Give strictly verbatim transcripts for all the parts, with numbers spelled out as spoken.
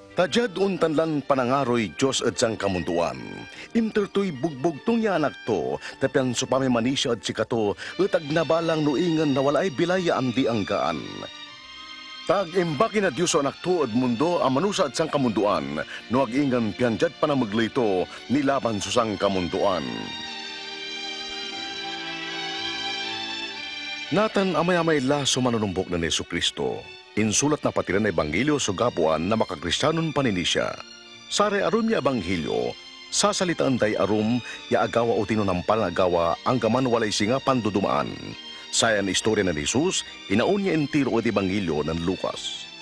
Tadyad untanlan panangaroy Diyos at sang kamunduan. Intertoy bugbog tong ya anak to, tapian supame manisya at sikato, at agnabalang nuingan na walay bilaya amdi anggaan. Tag-imbaki na Diyos o anak to at mundo ang manusa at sang kamunduan, no ag-ingan piyanjad panamaglito nilaban susang kamunduan. Natan amay-amay la sumanunumbok na ni Yesu Kristo. Insulat na patiran na Ebanghelyo so gapuan na makakristiyanon paninisya. Sare arum ya Ebanghelyo, sasalitaan day arum ya agawa o tinunampal na agawa ang gaman walay singa pandudumaan. Sayan istorya na ni Jesus, inaun niya entiro at Ebanghelyo ng Lucas.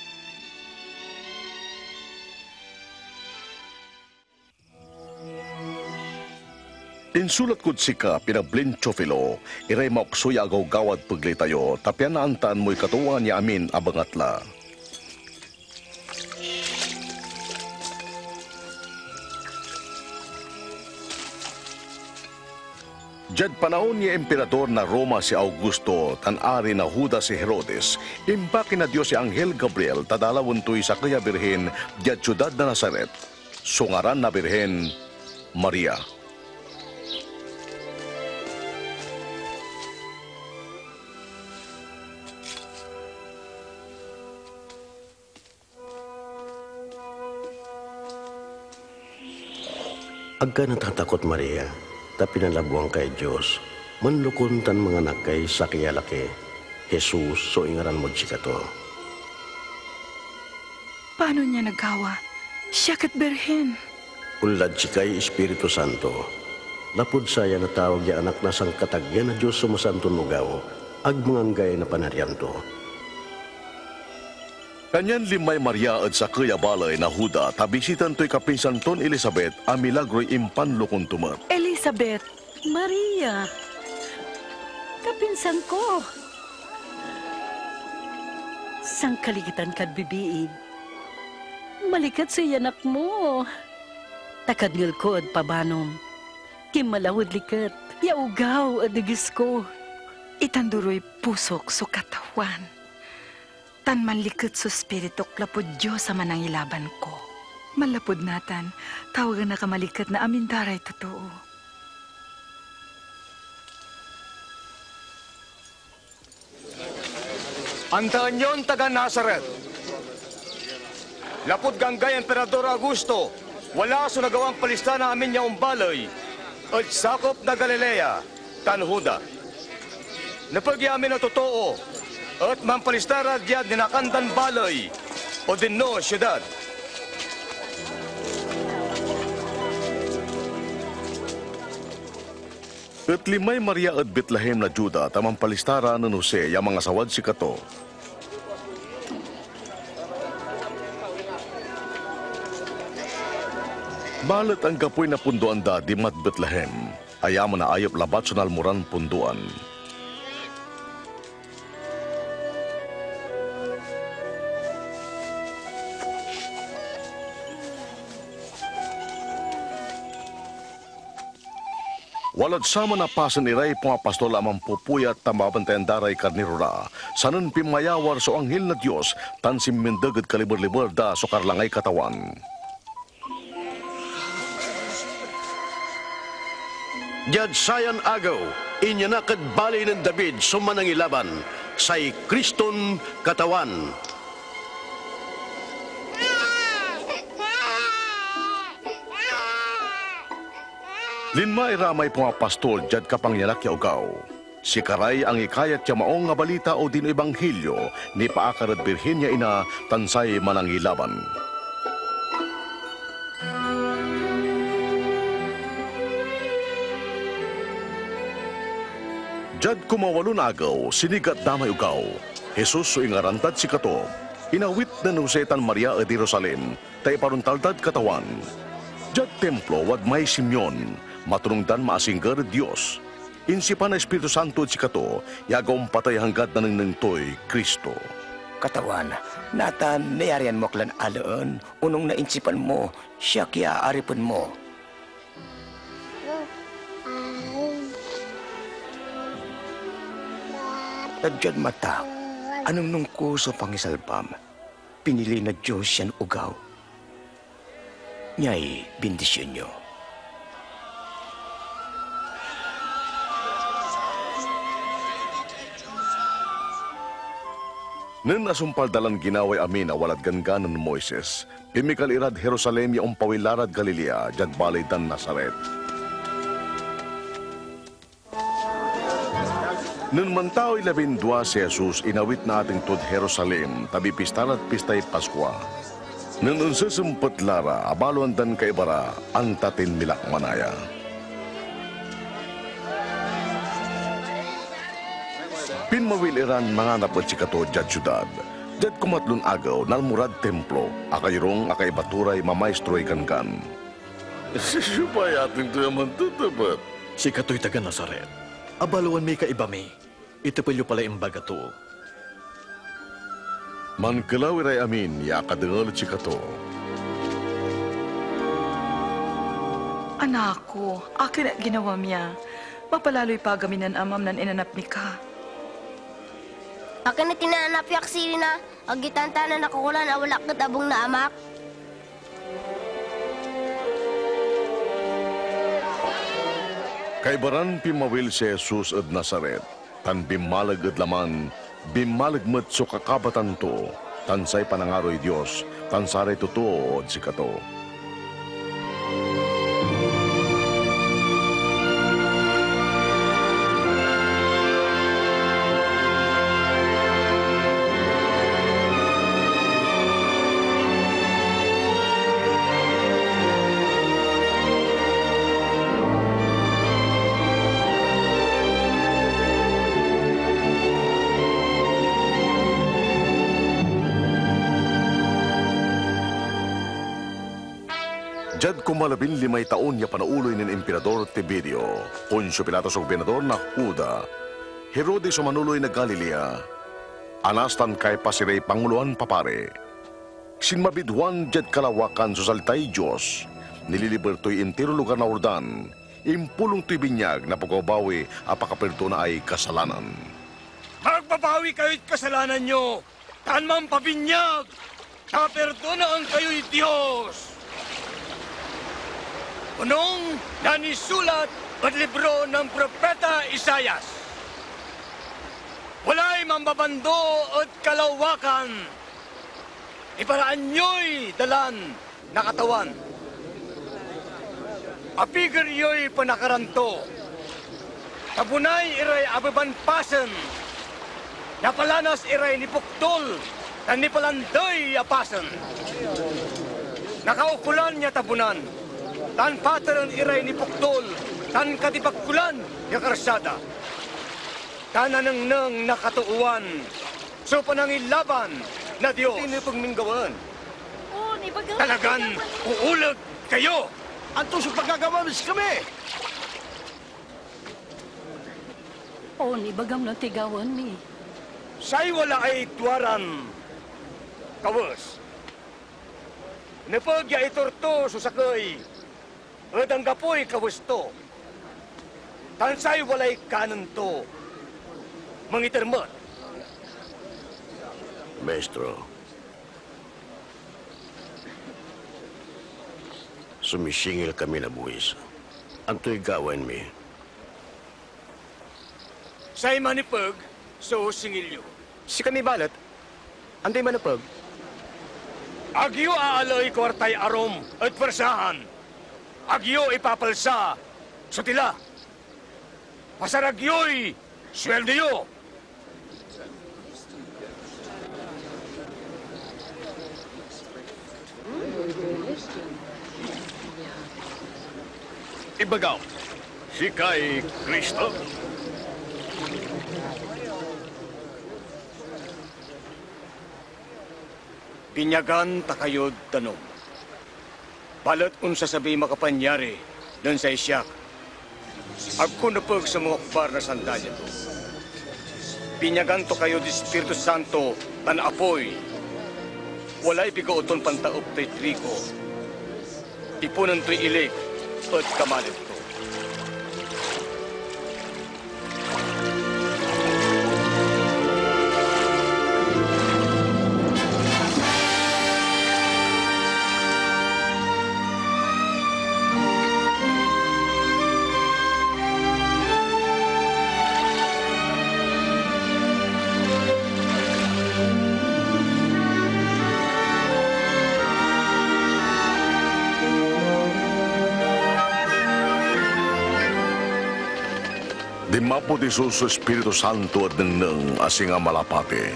Insulat kud sika pinablin chofilo, iray maoksoy agaw gawad pagli tayo, tapyan na antaan mo'y katuwa niya amin abangatla. Jad panahon ni Emperador na Roma si Augusto, tan-ari na Judas si Herodes, impaki na Diyos si Anghel Gabriel, tadalawon to'y sa kaya birhen, jad syudad na Nazaret, sungaran na birhen, Maria. Agka natatakot Maria, tapi nalabuang kay Diyos, manlukon tan mga anak kay sakiyalaki, Jesus, so ingaran mo sika to. Paano niya nagawa? Siya kat berhen. Ulad sikay Espiritu Santo, lapod saya na tawag ya anak na sang katagyan na Diyos sumasanton lugaw, ag manganggay na panaryan to. Kanyan limay Maria at sa kaya balay na Huda, tabisitan to'y kapinsan ton Elizabeth, a milagro'y impan lukon tumat. Elizabeth, Maria, kapinsan ko. Sang kaligitan kad bibiig, malikat sa anak mo. Takadngil ko at pabanom, kimalawad likat, yaugaw at digis ko. Itanduroy pusok so katawan. Tan manlikot sa spirito klapod Diyos sa manangilaban ko. Malapod natan, tawagan na kamalikat na amin daray totoo. Antaan yon taga Nazaret. Lapod ganggay Emperador Augusto, wala so nagawang palista na amin niya umbalay, at sakop na Galilea, tanhuda. Napagyamin na totoo, at mampalistara diyan dinakandan balay o dinno siyudad. At limay Maria at Bethlehem na Juda, tamang palistara ng Jose, yung mga sawad si Kato. Balat ang kapoy na punduan da di mat Bethlehem, ayaman na ayop labat sa nalmuran punduan. Walad sama na pasan iray mga pastol amang pupuyat tamabantayan daray karnirura. Sanan pimayawar so anghel na Diyos, tan simmindagad kalibur-libur da so karlangay katawan. Diyad sayan agaw, inyanakad balay ng David sumanangilaban, say Kriston katawan. Linma iramay po nga pastol jad kapangyanak ya ugaw. Si Karay ang ikayat ya maong nga balita o din Ebanghelyo ni paakarad birhen niya ina tansay manangilaban. Jad kumawalon agaw, sinigat damay ugaw. Jesus so ingarantad si Kato. Inawit na nusetan Maria at Jerusalem, tay paruntaldad katawan. Jad templo wad may Simeon, matunungdan maasinggar Diyos. Insipan na Espiritu Santo at si Kato, yagawang patay hanggad na nangtoy Kristo. Katawan, natan nayarian mo klan alaan, unong nainsipan mo, siya kaya aripon mo. Tadyan mata, anong nung kuso pangisalpam, pinili na Diyos yan ugaw, Nyay, bendisyon nyo. Nen asumpal dalan ginaway amin a walad ganganan ni Moises, pimikal irad Jerusalem yaong pawilarad Galilea, jad balay dan Nazaret. Nen mantao'y labindwa si Jesus, inawit na ating tod Jerusalem, tabi pistalat pistay Paskwa. Nen unsesempet lara, abaluan dan kaibara, antatin milak manaya. Pinmawiliran mga napot si kato jad syudad. Jad kumatlon agaw nalmurad templo, akayrong akay baturay mamaestroy gangan. Supay ating to yaman tutapat. Si kato'y taga Nazaret. Abaluan may kaiba may. Itapilyo pala imbaga to. Man kalawiray amin, ya kadengal si kato. Anak ko, akin at ginawa miya. Mapalaloy pagaminan amam nan inanap mi ka. Akin na tinanap yak sili na, agitan tanan nakukulan awalak kat abong na amak. Kaibaran pimawil si Jesus ed Nazaret, tan bimalag ed laman, bimalag met so kakabatan to, tan say panangaroy Dios, tan saray totoo od si kato. Jad kumalabing limay taon niya panauloy ng Emperador Tiberio, Poncio Pilatos o Gobernador na Huda, Herodes o manuloy na Galilea, anastan kay pasiray Panguluan papare, sinmabidwan jad kalawakan sa saltay Diyos, nililiberto'y intero lugar na Ordan, impulong to'y binyag na pagkabawi apakapirto na ay kasalanan. Magbabawi kayo'y kasalanan nyo, tanmang pabinyag, kaperdonaan kayo'y Diyos. Unong nanisulat at libro ng Propeta Isayas. Walay mambabando at kalawakan. Iparaan nyo'y dalan na katawan. Apigir yo'y panakaranto. Tabunay iray ababanpasan. Napalanas iray ni Puktol na nipalanday apasan. Nakaukulan niya tabunan. Tan pataran iray ni Puktol, tan katipagkulan ni karsada. Tananang nakatuuan, so panangilaban na Diyos. Hindi pagminggawan. Oh, ni bagang... Talagan, uulag kayo! Ang tusok pagkagawa, mis kami! O, ni bagam na tigawan mi. Say wala ay tuwaran, kawas. Napagya itorto susakay, at ang gapoy kawasto. Tansay walay kanan to, mangitermat. Maestro, sumisingil kami na buwis. Anto'y gawain mi. Say manipag, so singilyo. Si kami balat, anday manapag. Agyo aalay kwartay arom at persahan. Agyo ipapalsa sa tila. Pasaragyo'y sweldoyo. Ibagaw, si kay Kristo. Pinyagan takayod tanom. Balat unsa sabi makapanyari doon sa isyak. Agko napag sa mga kubar na sandalya to. Pinyagan to kayo di Espiritu Santo tan apoy. Walay bigooton pantaop to'y triko. Ipunan to'y ilik at kamalit to. Imapod Isus sa Espiritu Santo at nang asing ang malapate.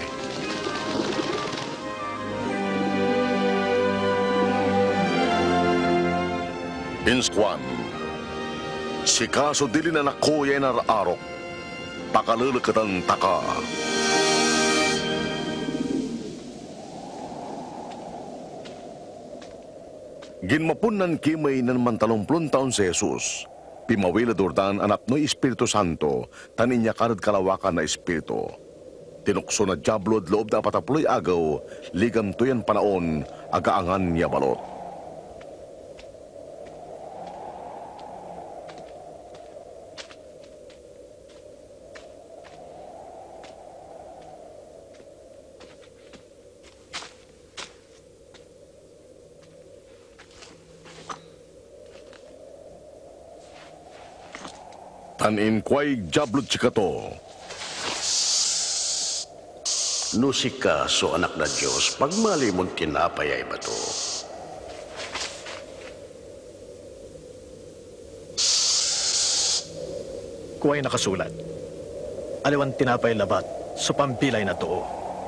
Inskwan, si kaso dili na nakuya na arok, pakalulukatan taka. Ginmapunan kimay ng mantalumplong taon si Jesus. Pimawila durdan anak no Espiritu Santo, tanin niya karad kalawakan na Espiritu. Tinukso na Diablo at loob na pataploy agaw, ligam tuyan panaon, agaangan niya balot. Tanin kway Diablo chikato. No si kaso anak na Diyos, pagmali mong tinapay ay bato. Kuwa'y nakasulat. Aliwan tinapay labat, so pampilay na too.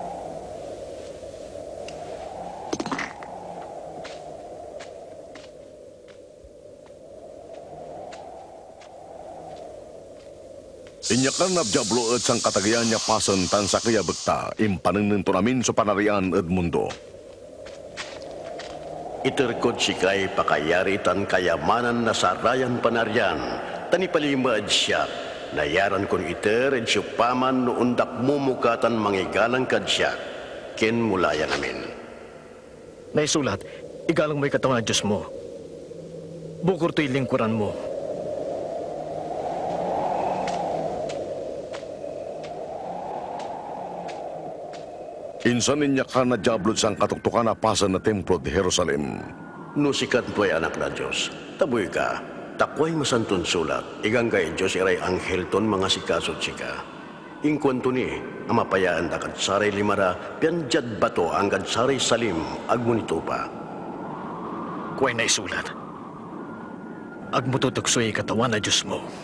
Inyakan na Diablo at sang katagayan niya pasan tan sa kaya bekta, impanang to namin sa panarian at mundo. Iterkod si kay pakayari tan kayamanan na sarayan panaryan, tanipalimaad siya, nayaran kon iter ed paman no undak mumukatan mangigalang kad siya, ken mulaya namin. Naisulat, igalang mo'y katawan na Diyos mo. Bukor to'y lingkuran mo. Insan niya ka na Diablo sang katuktukan na pasan na templo de Jerusalem. No sikat po'y anak na Diyos, taboy ka, takway masantun sulat, iganggay Diyos iray anghel ton mga sikasot sika. Ingkwanto ni, amapayaan da kad saray limara, pianjad bato ang kad saray salim, agmunito pa. Kuwa'y naisulat. Agmututukso'y katawan na Diyos mo.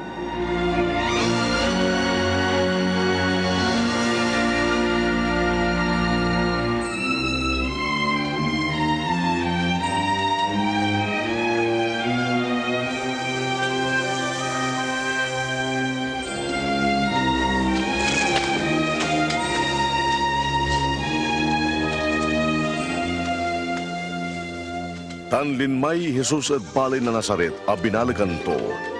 Tan linmay Jesus at balay na Nazaret, a binalagan to.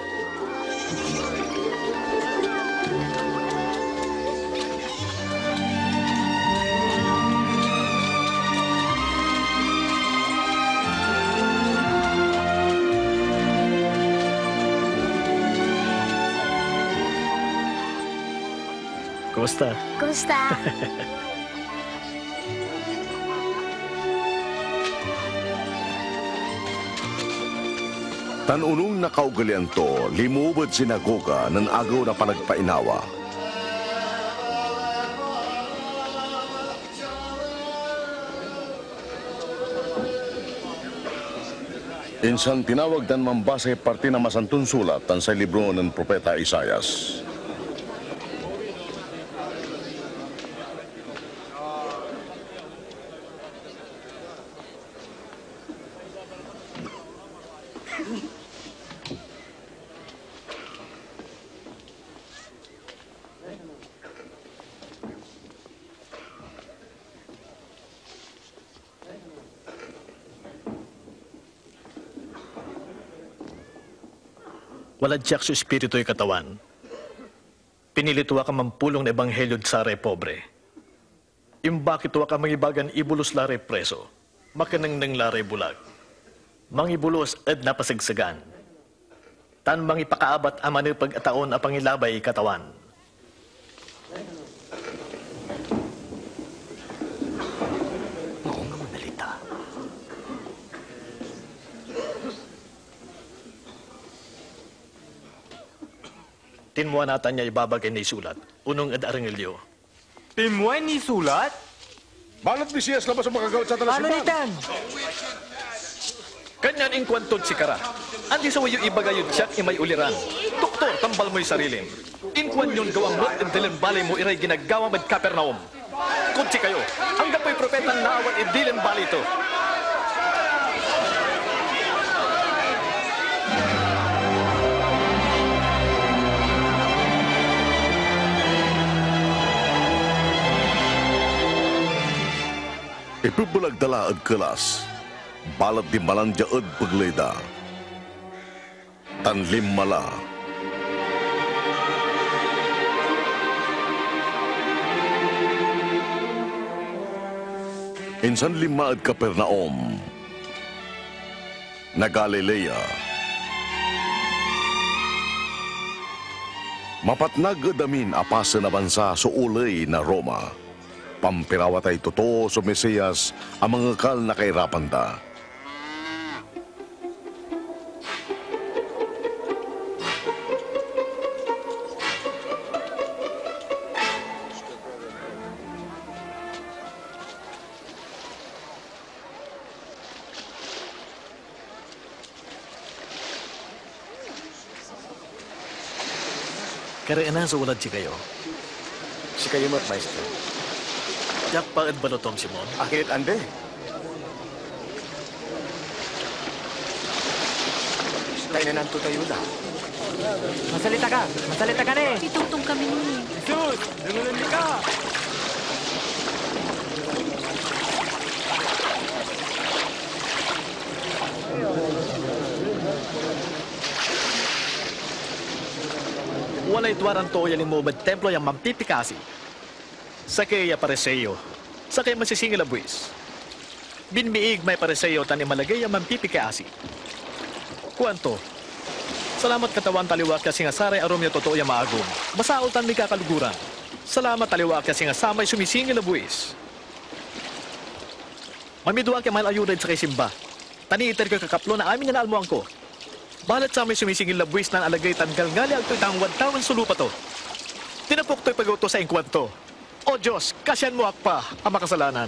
Kumusta? Kumusta? Tanunong nakaugalian to, limubad sinagoga ng agaw na panagpainawa. Insang tinawag dan mambasa parte na masantun sulat tan sa libro ng Propeta Isayas. Walad siyak sa espiritu'y katawan. Pinilituwa ka mampulong na ebanghelyo sa re pobre. Imbakituwa ka mangibagan ibulos lare preso, makanang nang lare bulag. Mangibulos ed napasagsagan. Tan mangipakaabat amane pag-ataon a pangilabay katawan. Tinmuan natan niya ibabagay na isulat, unong ed arangilyo. Timuay ni sulat? Balat ni Siyas labas ang makagawad sa Ano talasipan. nitan? Kanyan inkwantod si Kara. Andi sa wayo ibagayod siya imay uliran. Doktor, tambal mo'y sarilim. Kuan yon gawang lot at dilim balay mo iray ginagawa mad Kapernaum. Kutsi kayo, hanggang po'y propetang naawat at dilim balay ito. Ipibulagdala at kelas, balat di malanja at pagleda. Tanlim mala. Insan lima at Kapernaum, na Galilea. Mapatnag adamin apasa na bansa so ulay na Roma. Pampirawatay totoo sa Mesiyas ang mga kal na kahirapan ta. Kareenan sa ulad si kayo. Si kayo mat, maestro. Yak paad balotom, Simon. Akilit ande. Tayo na nanto tayo na. Masalita ka! Masalita ka na eh! Itutong kami ni. Jesus! Nangulan ka! Walay tuwaran to yan mo bad templo yung mampipikasi. Sa kaya pareseyo, sa kaya masisingil a buwis. Binmiig may pareseyo tani malagay yung mampipikasi. Kuwanto, salamat katawan taliwak kasi nga saray arom yung totoo yung maagom. Basaol tan may kakaluguran. Salamat taliwak kasi nga samay sumisingil a buwis. Mamiduwa kaya mahal ayudan sa kay Simba. Tani iter ko kakaplo na amin nga naalmuan ko. Balat sa may sumisingil na buwis na alagay tanggal ngali ang tutang wadtawan sulupa to. Tinapok to'y pag-uto sa inkwento. O Diyos, kasyan mo akpa ang makasalanan.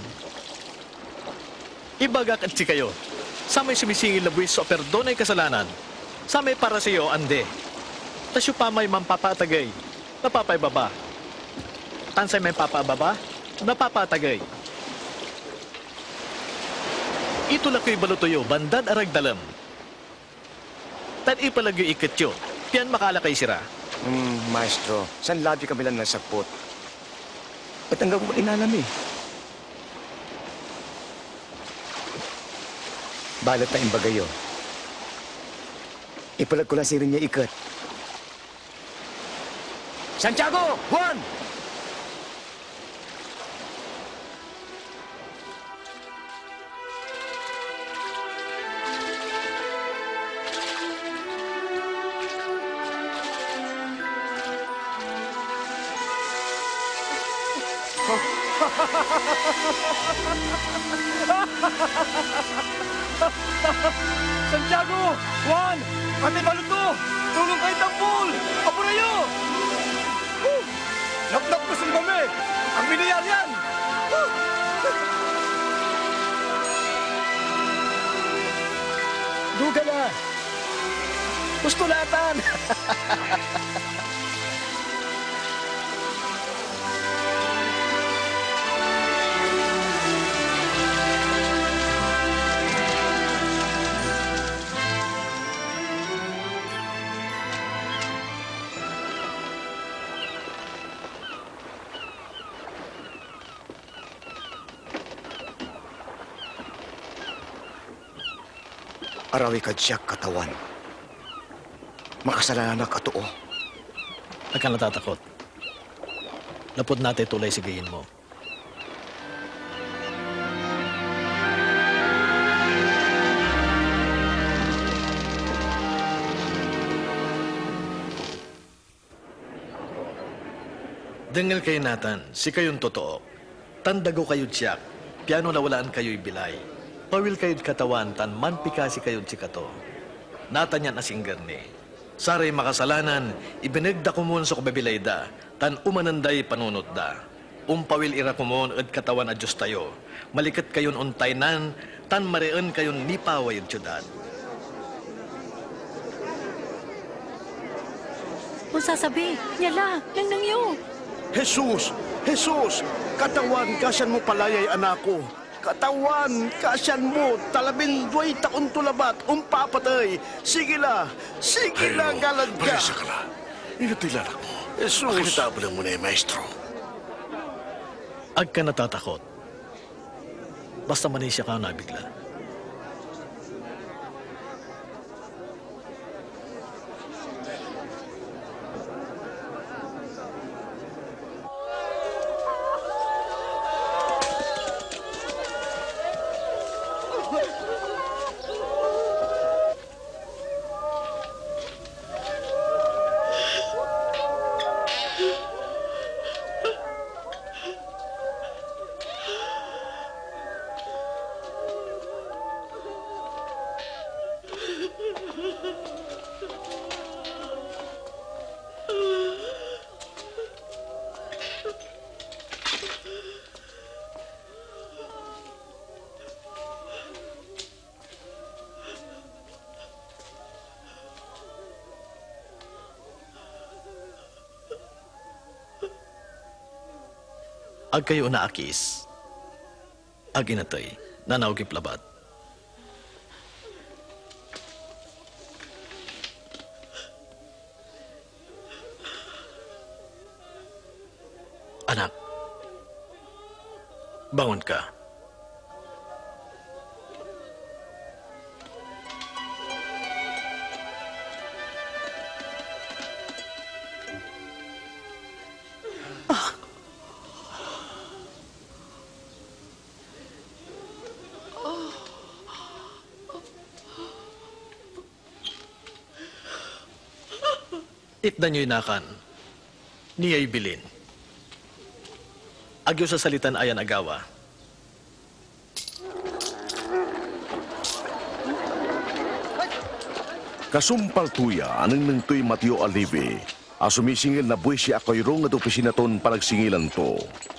Ibagak at si kayo. Sa may sumisingil na buwis so perdon ay kasalanan. Sa may para sa iyo, ande. Tasyo pa may mampapatagay. Napapay baba. Tansay may papababa. Napapatagay. Ito lakoy balutoyo, bandad aragdalam. Tan ipalagyo ikatyo, piyan makalakay sira. Hmm, maestro, san labi kami lang nasagpot? At hanggang mo inalam eh. Balat na imbagayo. Ipalag ko lang si niya ikat. Santiago! Juan! Santiago! Juan! Ate Baluto! Tulong kayo tampol! Apurayo! Uh! Naknak na sa kami! Ang biniyar yan! Uh! Dugala! Pustulatan! Arawi ka siya katawan. Makasalanan na katuo. Huwag kang natatakot. Lapod natin tulay sigayin mo. Dengal kayo natan, si kayong totoo. Tandago kayo siyak, piano na walaan kayo'y bilay. Pawil kayo't katawan, tan manpikasi kayo't sikato. Natan yan asinggar ni. Saray makasalanan, ibinagda kumon sa kubabilay da, tan umananday panunot da. Umpawil ira kumon at katawan a Diyos tayo. Malikat kayon untaynan, tan marian kayon nipaway at syudad. O sasabi, yala, nang nangyo. Jesus! Jesus! Katawan, kasyan mo palayay anak ko. Katawan, kasyan mo, talabindoy taon tulabat, umpapatay. Sige la, sige la, galad ka. Palisa ka na. Inatilan ako. Jesus! Pakinatabalan mo na eh, maestro. Ag ka natatakot. Basta manisya ka nabigla. Ag kayo naakis. Ag inatoy, nanaw kiplabat. Anak, bangon ka. Itna nyo'y nakan, niya'y bilin. Agyo sa salitan ayan agawa. Kasumpal tuya, anong nangto'y Mateo Alive, asumisingil na buwi siya ako'y rong at opisinaton panagsingilan to.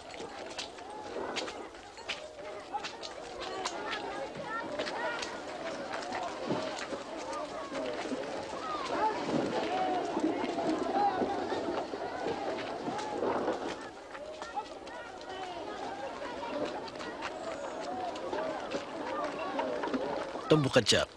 Tumbukadyak.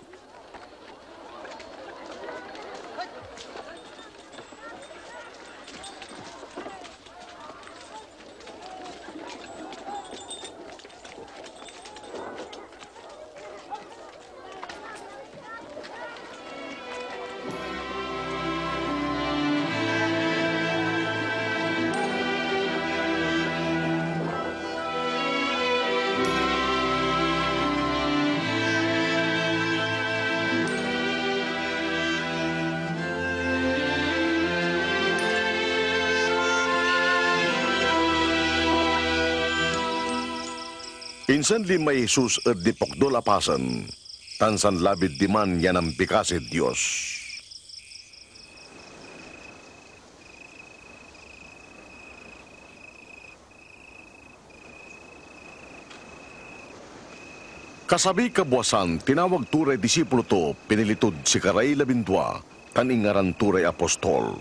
Insan lima Jesus at dipokdo lapasan, tansan labid diman yan ang pikasi Diyos. Kasabi kabuasan, tinawag turay disipulo to, pinilitod si Karay labindwa, kaningaran turay apostol.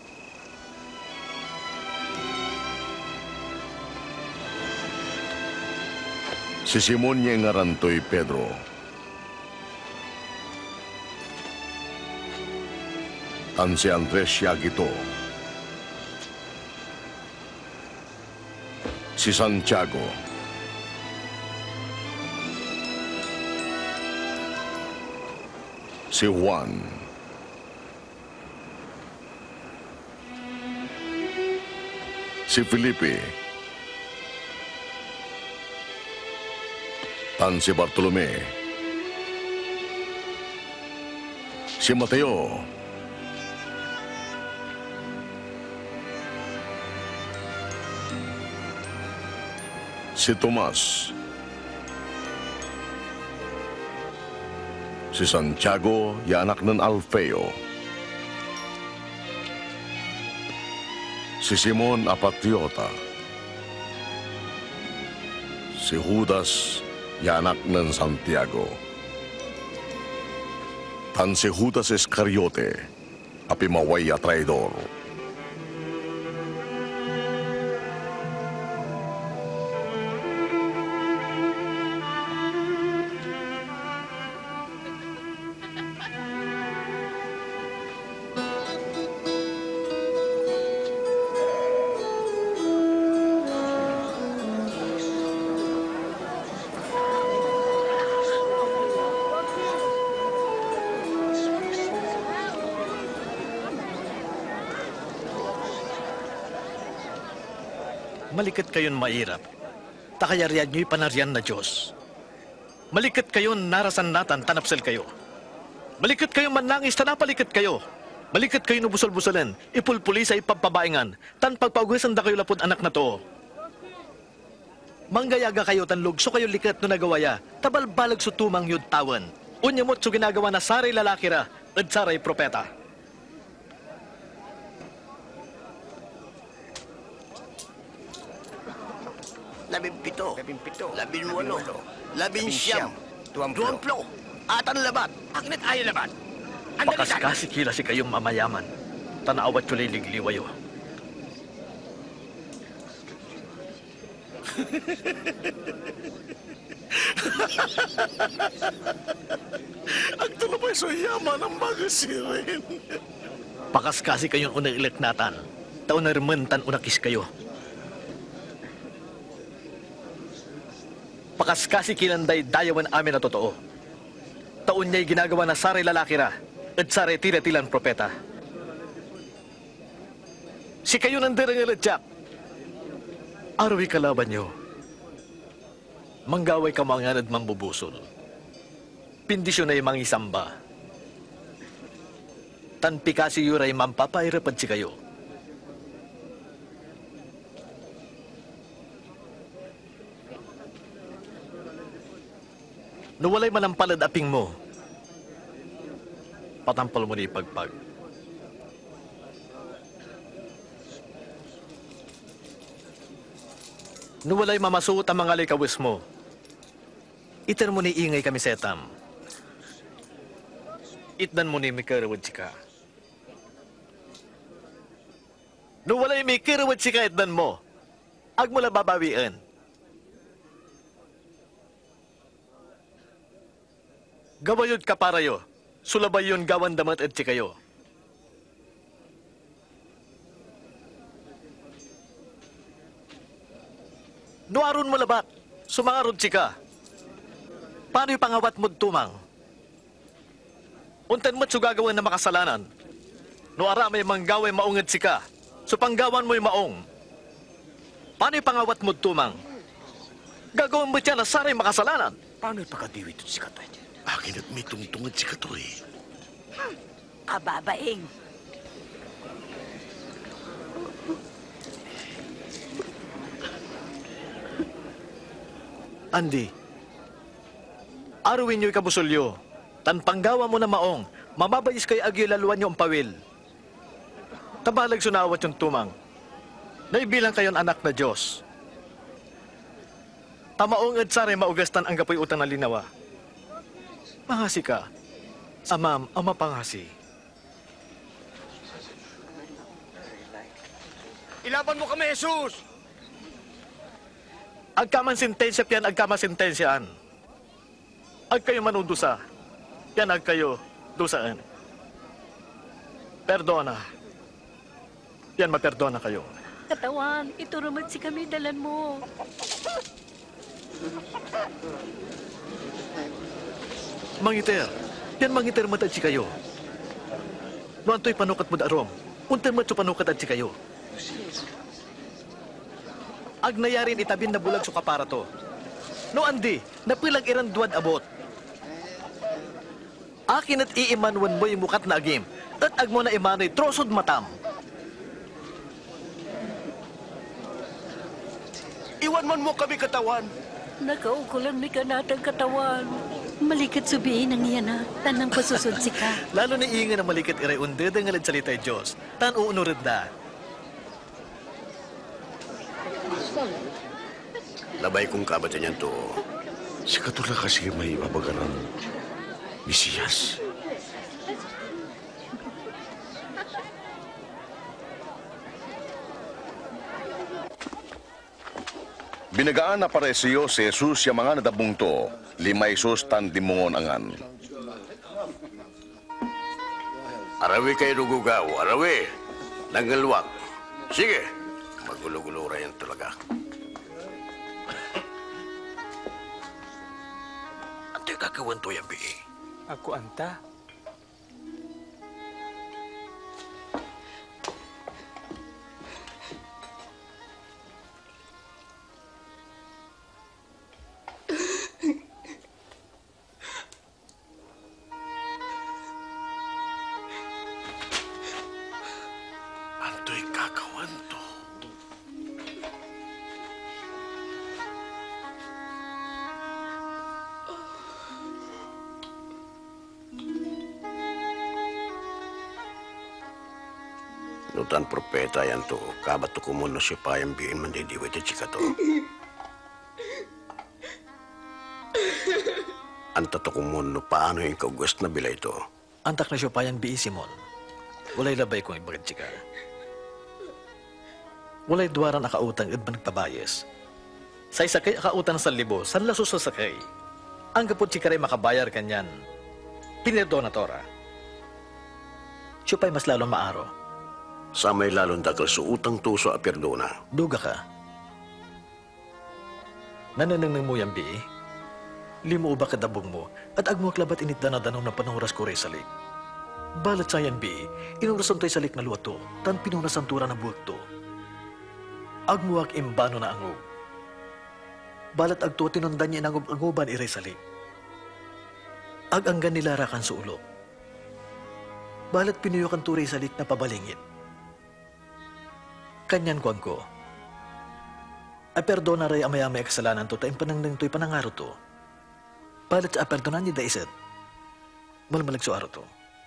Si Simon niya ngarantoy Pedro. Tan si Andres Yagito. Si Santiago. Si Juan. Si Felipe. Tan si Bartolome, si Mateo, si Tomas, si Santiago, ya anak ng Alfeo, si Simon Apatriota, si Judas, ya anak ng Santiago. Tan si Judas Iscariote, apimaway a traidor. malikat kayon mairap. Takayarian nyo'y panarian na Diyos. Malikat kayon narasan natan, tanapsel kayo. Malikat kayo manangis, tanapalikat kayo. Malikat kayo nubusol-busolen, ipulpuli sa ipagpabaingan, tan pagpaugasan da kayo lapod anak na to. Manggayaga kayo tan lugso kayo likat no nagawaya, tabalbalag sutumang yud tawan. Unya mo't so ginagawa na saray lalaki ra, at saray propeta. Labimpito. Labimpito. Labinwalo. Labinwalo. Labinsyam. Tuwamplo. Tuwamplo. Atan labat. Akin at ayaw laban. Pakaskasi kila si kayong mamayaman, tanaawat yung ligliwayo. Ang talabay sa yaman ng magasirin. Pakaskasi kayong unang ilaknatan, taon na rementan unakis kayo. Pakaskasi kilanday dayawan amin na totoo. Taon niya'y ginagawa na saray lalaki ra, at saray tila-tilan propeta. Si kayo nandirang iladyak. Arawi kalaban niyo. Manggaway ka mga at mambubusol. Pindisyon ay mangisamba. Tanpi kasi yuray mampapairapad si kayo. Nuwalay manampalad aping mo, patampal mo ni ipagpag. Nuwalay mamasuot ang mga likawis mo, itan mo ni ingay kami setam. Itdan mo ni mikarawad sika. Nuwalay mikarawad sika itdan mo, ag mula babawian. Gawayod ka parayo, sulabay yun gawan damat at kayo. Nuaron mo labat, sumangarod sika. Paano yung pangawat mo't tumang? Untan mo't sugagawan na makasalanan. Nuara may manggaway maungad sika, supanggawan mo'y maong. Paano yung pangawat mo't tumang? Gagawin mo siya na saray makasalanan. Paano ipakadiwit si Katoy? Akin at may tungtungad si Katoy. Hmm. Kababaing. Andi, aruin nyo'y kabusulyo. Tan panggawa mo na maong, mamabayis kayo agyo laluan nyo ang pawil. Tabalag sunawat yung tumang. Naibilang kayon anak na Diyos. Tamaong at sare maugastan ang gapoy utang na linawa. Pangasi ka. Amam, ama pangasi. Ilaban mo kami, Jesus! Agkaman sentensya piyan, agkaman sentensyaan. Ag kayo manudusa. Yan ag kayo dusaan. Perdona. Yan maperdona kayo. Katawan, ito naman si kami dalan mo. Mangiter. Yan mangiter matad si kayo. Noan to'y panukat mo darom. Untan mo panukat at si kayo. Ag nayarin itabin na bulag so kaparato. No andi, napilag iran duwad abot. Akin at iimanwan mo yung mukat na agim. At ag mo na imano'y trosod matam. Iwan man mo kami, katawan. Nakaukulan ni ka natang katawan. Malikat subiin ang iyan na, tanang pasusod si ka. Lalo ni inga na malikat iray unde dangalad salitay Diyos. Tan uunurad na. Labay kong kabatan yan to. Si Katula kasi may babagaran. Mesiyas. Binagaan na paresiyo si Jesus yung mga nadabong to, lima isos tan dimungon angan. Arawi kay Rugugaw, arawi. Nangalwak. Sige, magulo-gulo yan talaga. Ante kakawan to yan, Bi. Ako anta. Lutan propeta yan to, kabat to kumuno si payang biin mandidiwit at sika to. Anta to kumuno, paano yung kaugwas na bilay to? Antak na siya payan bi Simon. Walay labay kong ibagad sika. Walay duwaran akautang idman nagpabayes. Sa isakay akautan sa libo, san laso sa sakay. Ang kapot sika rin makabayar kanyan. Pinerdona tora. Siya pa'y mas lalong maaro. Sa may lalong dakal sa utang tuso a perdona. Duga ka. Nananang mo yan bi, limo ba kadabog mo at agmuak labat init danadanaw ng panunguras ko rin salik. Balat sayan bi, inurasan to'y salik na luwato, tan pinunasan tura na buwag to. Agmuak imbano na angub. Balat agto tinundan niya angub-anguban iray salik. Aganggan nilarakan sa ulo. Balat pinuyukan turay salik na pabalingit. Kanyan kuwan ko. Ay perdona ray amayamay kasalanan to, taing panangdang to'y panangaro to. Balat sa aperdonan niya daiset. Malmalag so aro to.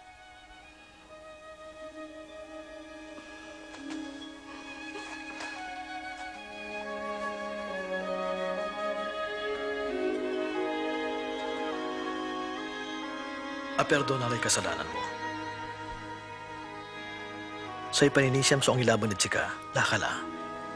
Aperdona ray kasalanan mo. Sa'y paninisiyam sa ang ilaban ni Chika, lakala.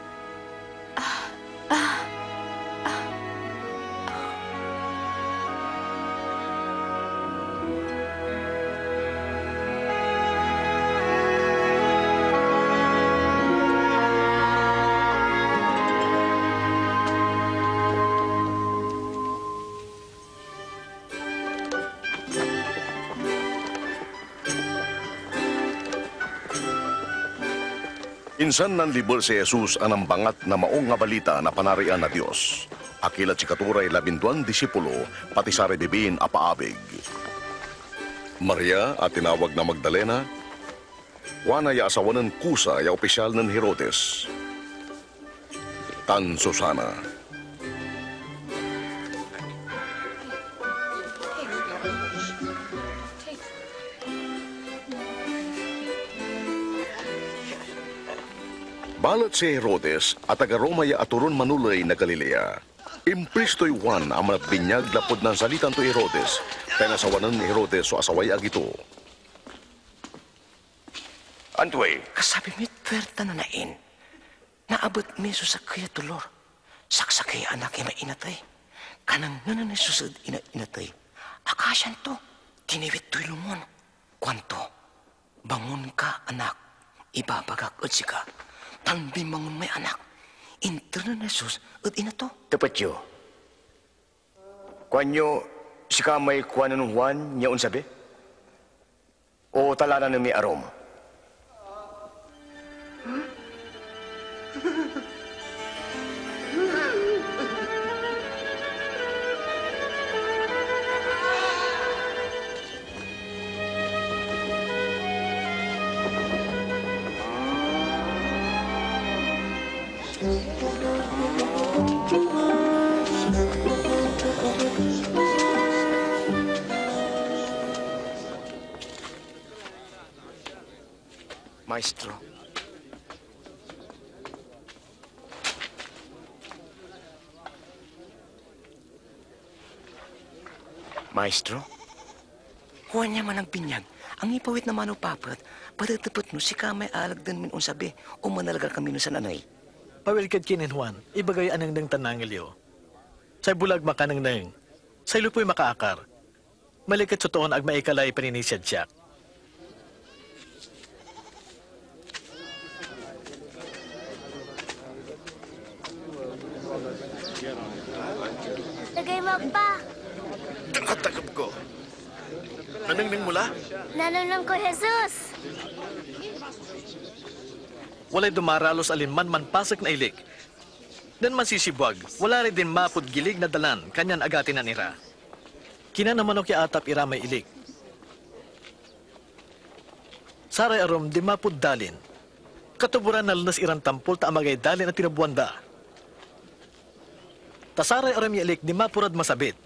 Insan nan libol si Jesus anang bangat na maong nga balita na panarian na Dios. Akila si katuray labintuan disipulo, pati sa rebibin apaabig. Maria at tinawag na Magdalena, wana ya asawanan kusa ya opisyal ng Herodes. Tan Susana. Balat si Herodes at taga-Roma ya aturon manulay na Galilea. Impristo'y Juan ang binyag lapod ng salitan to Herodes, kaya nasawanan ni Herodes so asaway agito. Antuay, kasabi mit perta na nain. Naabot miso sa kaya tulor. Saksakay anak ina inatay. Kanang nanan susud ina inatay. Akasyan to, tiniwit to'y lumon. Kwanto, bangun ka anak, ibabagak at sika. Tanbi mangun may anak. Interna na sus at ina to. Tepat yo. Kwanyo, sika may kuwan ng Juan niya unsabi? O talanan ng may arom? Maestro. Maestro? Huwan niya man ang binyag. Ang ipawit na manupapat, patatapot no si kamay alagdan min unsabi o manalagal kami no sa nanay. Pawilkad kinin Juan, ibagay anang nang tanangilyo. Say bulag makanang nang, say lupoy makaakar. Malikat sa toon ag maikalay paninisyad siya. Tagay magpa. Takatagap ko. Nanangning mula? Nananong ko, Jesus. Walay dumaralos alinman man pasak na ilik. Dan man sisibwag, wala rin din mapod gilig na dalan, kanyan agatin na nira. Kina naman o kya atap iramay ilik. Saray arom di mapod dalin. Katuburan na lunas irang tampol ta amagay dalin at tinabuanda. Tasaray aram ya ilik di mapurad masabit.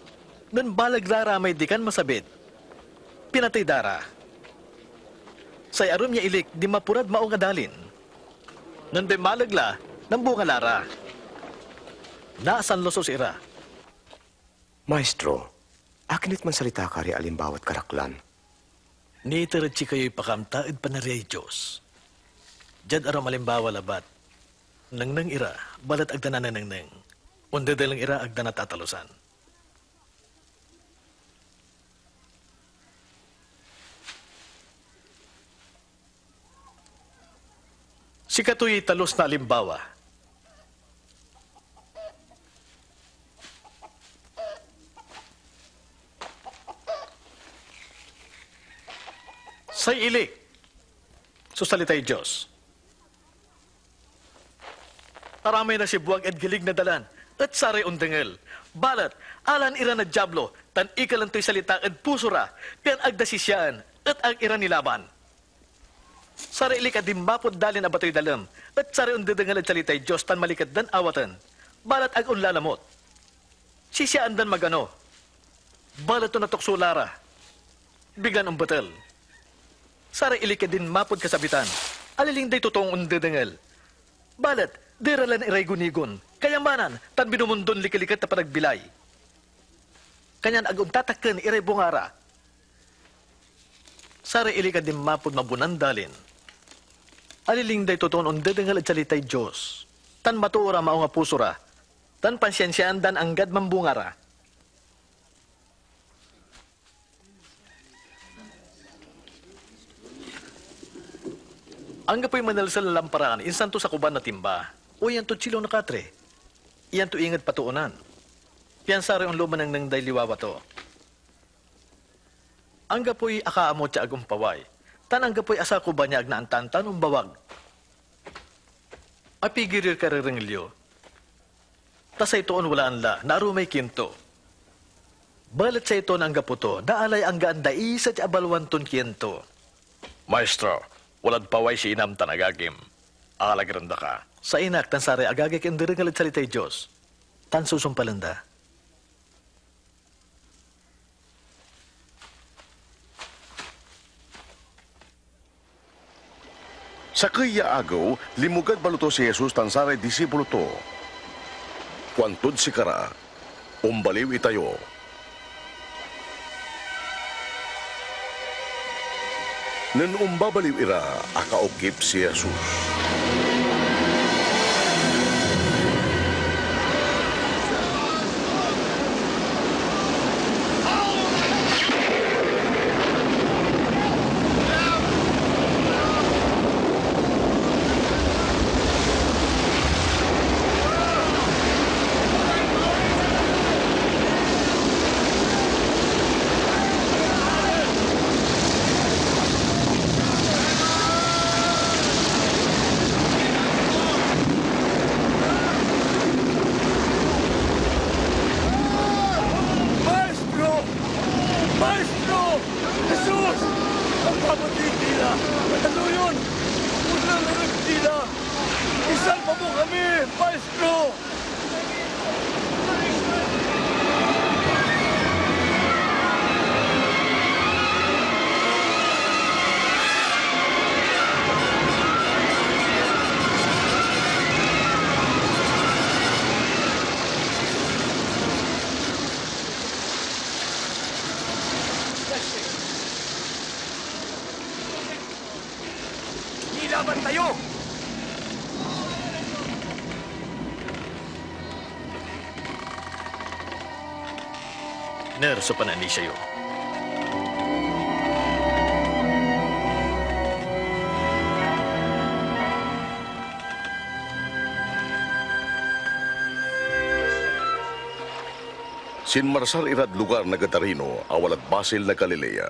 Dan balag lara may dikan masabit. Pinatay dara. Say arum niya ilik, di mapurad maong adalin. Nanday malagla, ng bunga lara. Naasan losos ira. Maestro, akinit man salita ka ri alimbawat karaklan. Ni itiratsi kayo'y pakamtaid pa na rin Diyos. Diyad aram alimbawa labat. Nang nang ira, balat agda na nang nang. Unde dalang ira agda na tatalusan. Si kato'y talos na alimbawa. Say ilik, susalitay Diyos. Aramay na si buwag at gilig na dalan, at sari undengel. Balat, alan ira na diablo, tan ikalantoy salita at pusura, pian agdasisyaan, at ang ira nilaban. Sari ilik at dimbapod dalin abatoy dalam, at sari undedengel at salitay Diyos tan malikat dan awatan. Balat ag unlalamot. Sisyaan dan magano. Balat to natukso lara. Bigan ang batal. Sari ilik at din mapod kasabitan. Aliling day totoong undedengel. Balat, deralan iray gunigon. Kayamanan, tan binumundon likilikat na panagbilay. Kanyan ag untataken iray bungara. Sari ilik at din mapod mabunan dalin. Aliling day totoong undedengel at salitay Diyos. Tan matuura mao nga pusura. Tan pansyensyaan dan anggad mambungara. Ang gapoy manalsal na lamparan, insan to sa kuban na timba. O yan to chilo na katre. Iyan to ingad patuunan. Piyan sari ang luman ng nangday liwawa to. Ang gapoy akaamot siya agumpaway. Tan ang gapoy asa kuban niya agnaantantan umbawag. Apigirir ka rirengilyo. Tasay toon walaan la, narumay kinto. Balat sa ito ng gaputo, naalay ang gaanda isa at abalwan ton kiento. Maestro, walad paway si inam tanagagim. Alagiranda ka. Sa inak, tan sari agagay kindiringalit salitay Diyos. Tan susumpalanda. Sa kaya agaw, limugad baluto si Jesus tan saray disipulo to. Kwantod si kara, umbaliw itayo. Nen umbabaliw ira, akaokip si Jesus. Laban tayo! Nerso panani siya yun. Sinmarsar irad lugar na Gadarino, awalat basil na Galilea.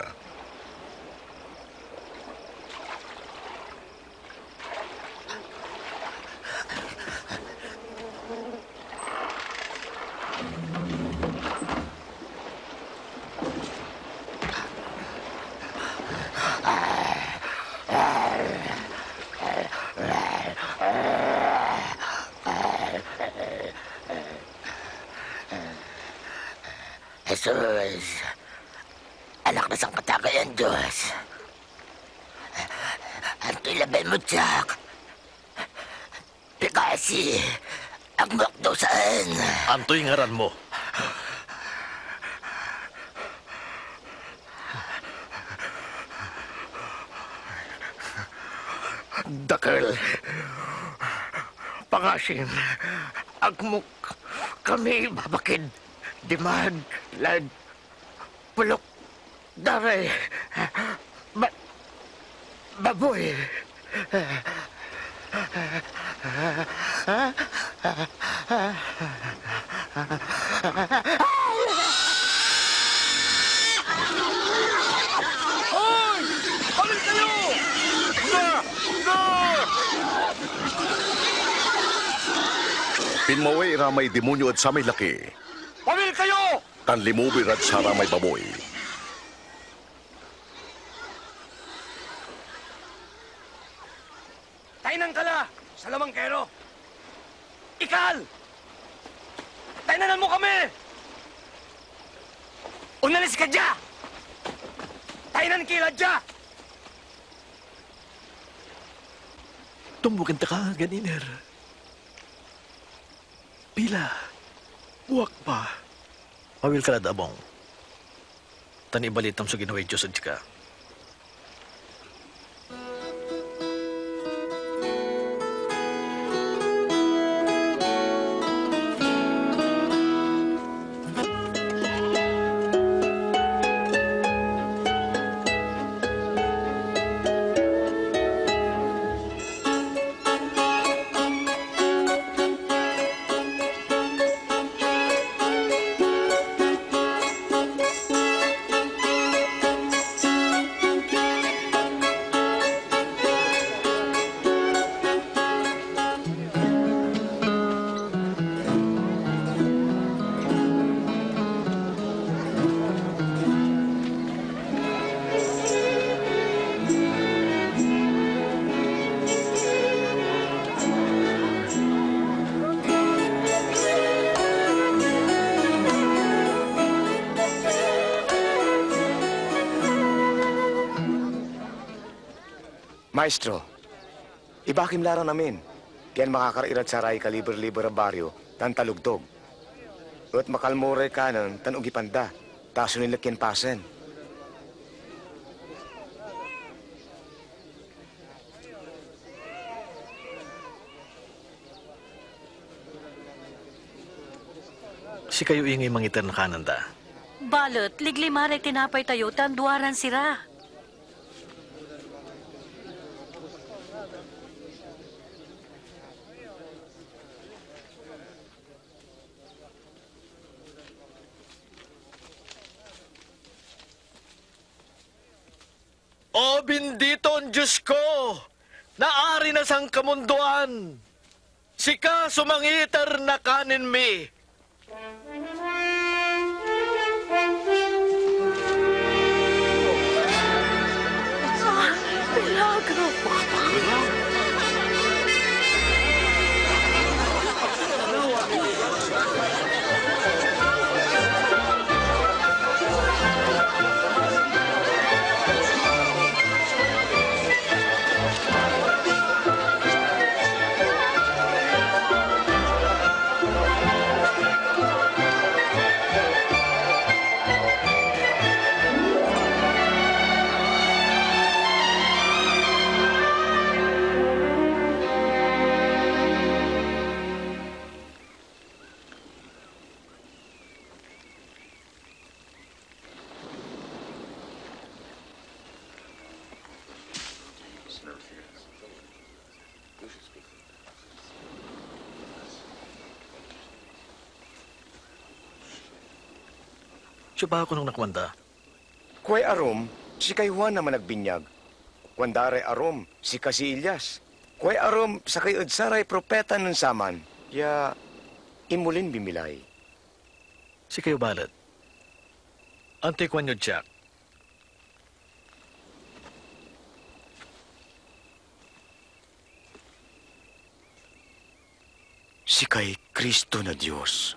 Jesus, anak na sang katagayan, Diyos. ilaban mo, Jack. Kasi, ang makdo saan? Anto'y ngaran mo. Dakal. Pangasin. Agmuk. Kami babakid. Dimad. Lad. Pulok. Daray. Ba... Baboy. Hoy! Balik kayo! Ga! Ga! Pinmaway ramay demonyo at samay laki. Pamil kayo! Tan limubir at sa ramay baboy. Tainan kala sa lamangkero. Ikal! Tainanan mo kami! Unalis ka dya! Tainan kila dya! Tumbukan ta ka, ganiner. Pila. Buwak pa. Mawil ka na dabong. Tani balitam sa ginaway Diyos at ka. Maestro, ibakim laro namin. Kiyan makakarairat sa ray kaliber-liber ang baryo, tan talugtog. At makalmore kanan, tan ugipanda, taso nila kiyan pasen. Si kayo ingay mangitan na kanan da. Balot, liglimare tinapay tayo, tanduaran sira. O bendito ang Diyos ko, naari na sang kamunduan. Sika sumangitar na kanin mi. Milagro. Siya ba ako nung nakwanda? Kuway arom, si kay Juan naman nagbinyag. Kwandare arom, si kasi Ilyas. Kuway arom, sa kay Udsaray propeta ng saman. Ya, imulin bimilay. Si kayo balat. Ante kwan nyo, Jack. Si kay Kristo na Diyos.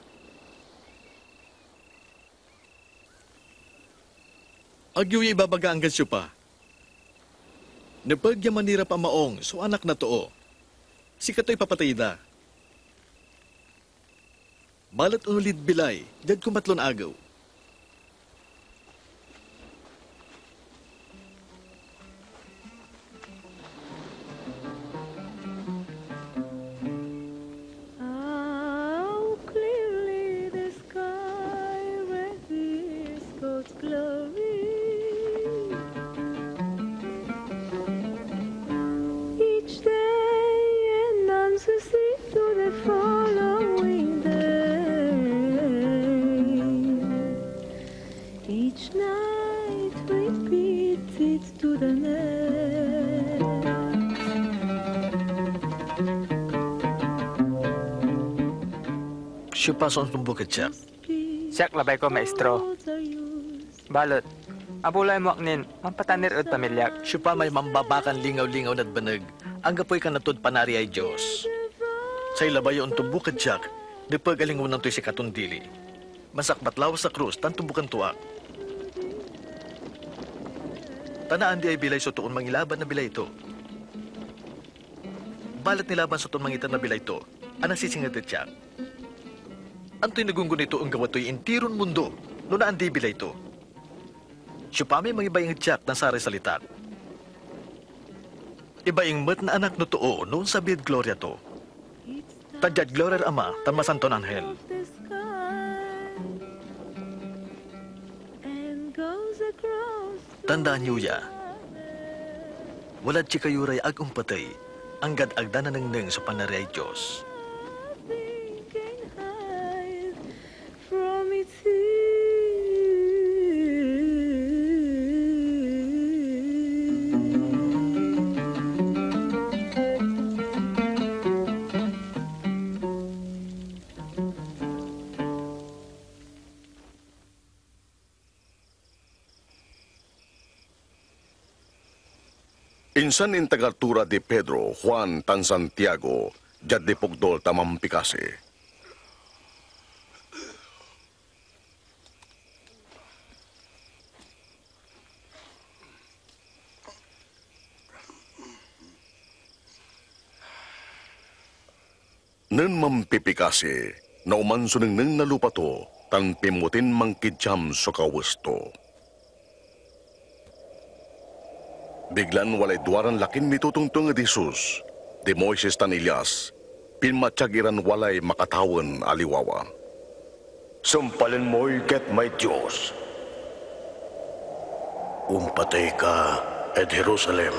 Agyo ibabaga ang gasyo pa. Napagya manira pa maong, so anak na too. Si kato'y papatay da. Balat unulid bilay, dad kumatlon agaw. How clearly the sky reveals God's glory. Each day and none succeed to the following day. Each night repeats it to the next. Siya pa sa bukid siya. Siyak labay ko, maestro. Balot, abulay mo aknin, mampatanir at pamilyak. Siya pa may mambabakan lingaw-lingaw na't banag. Ang gapoy ka natod panari ay Diyos. Sa ilabay yung tumbukid siya, di pagalingon ng to'y si katundili. Masakbat lawas sa krus, tan tumbukan tuwak. Tanaan di ay bilay sa tuon mangilaban na bilay ito. Balat nilaban sa tuon mangitan na bilay ito, anang sisingat at siya. Anto'y nagunggun ito ang gawa to'y intiron mundo, no na andi bilay ito. Siya pa may mga ibayang tiyak ng sari salitak. Ibayang mat na anak no too noon sa bid gloria to. Tadyad gloria ama, tan masanton anghel. Tandaan niyo ya, walad si kayuray ag umpatay, ang gad-agda na nang nang sa panariay Diyos. Insan in tagartura di Pedro, Juan tan Santiago, jad di pugdol tamampikase. Nen mampipikase, na umansuneng neng nalupato, tan pimutin mangkidyam so kawesto. Biglan walay duwaran lakin mitutungtung at Jesus, di Moises tan Elias, pinmatyagiran walay makatawan aliwawa. Sumpalin mo'y ket may Diyos. Umpatay ka at Jerusalem.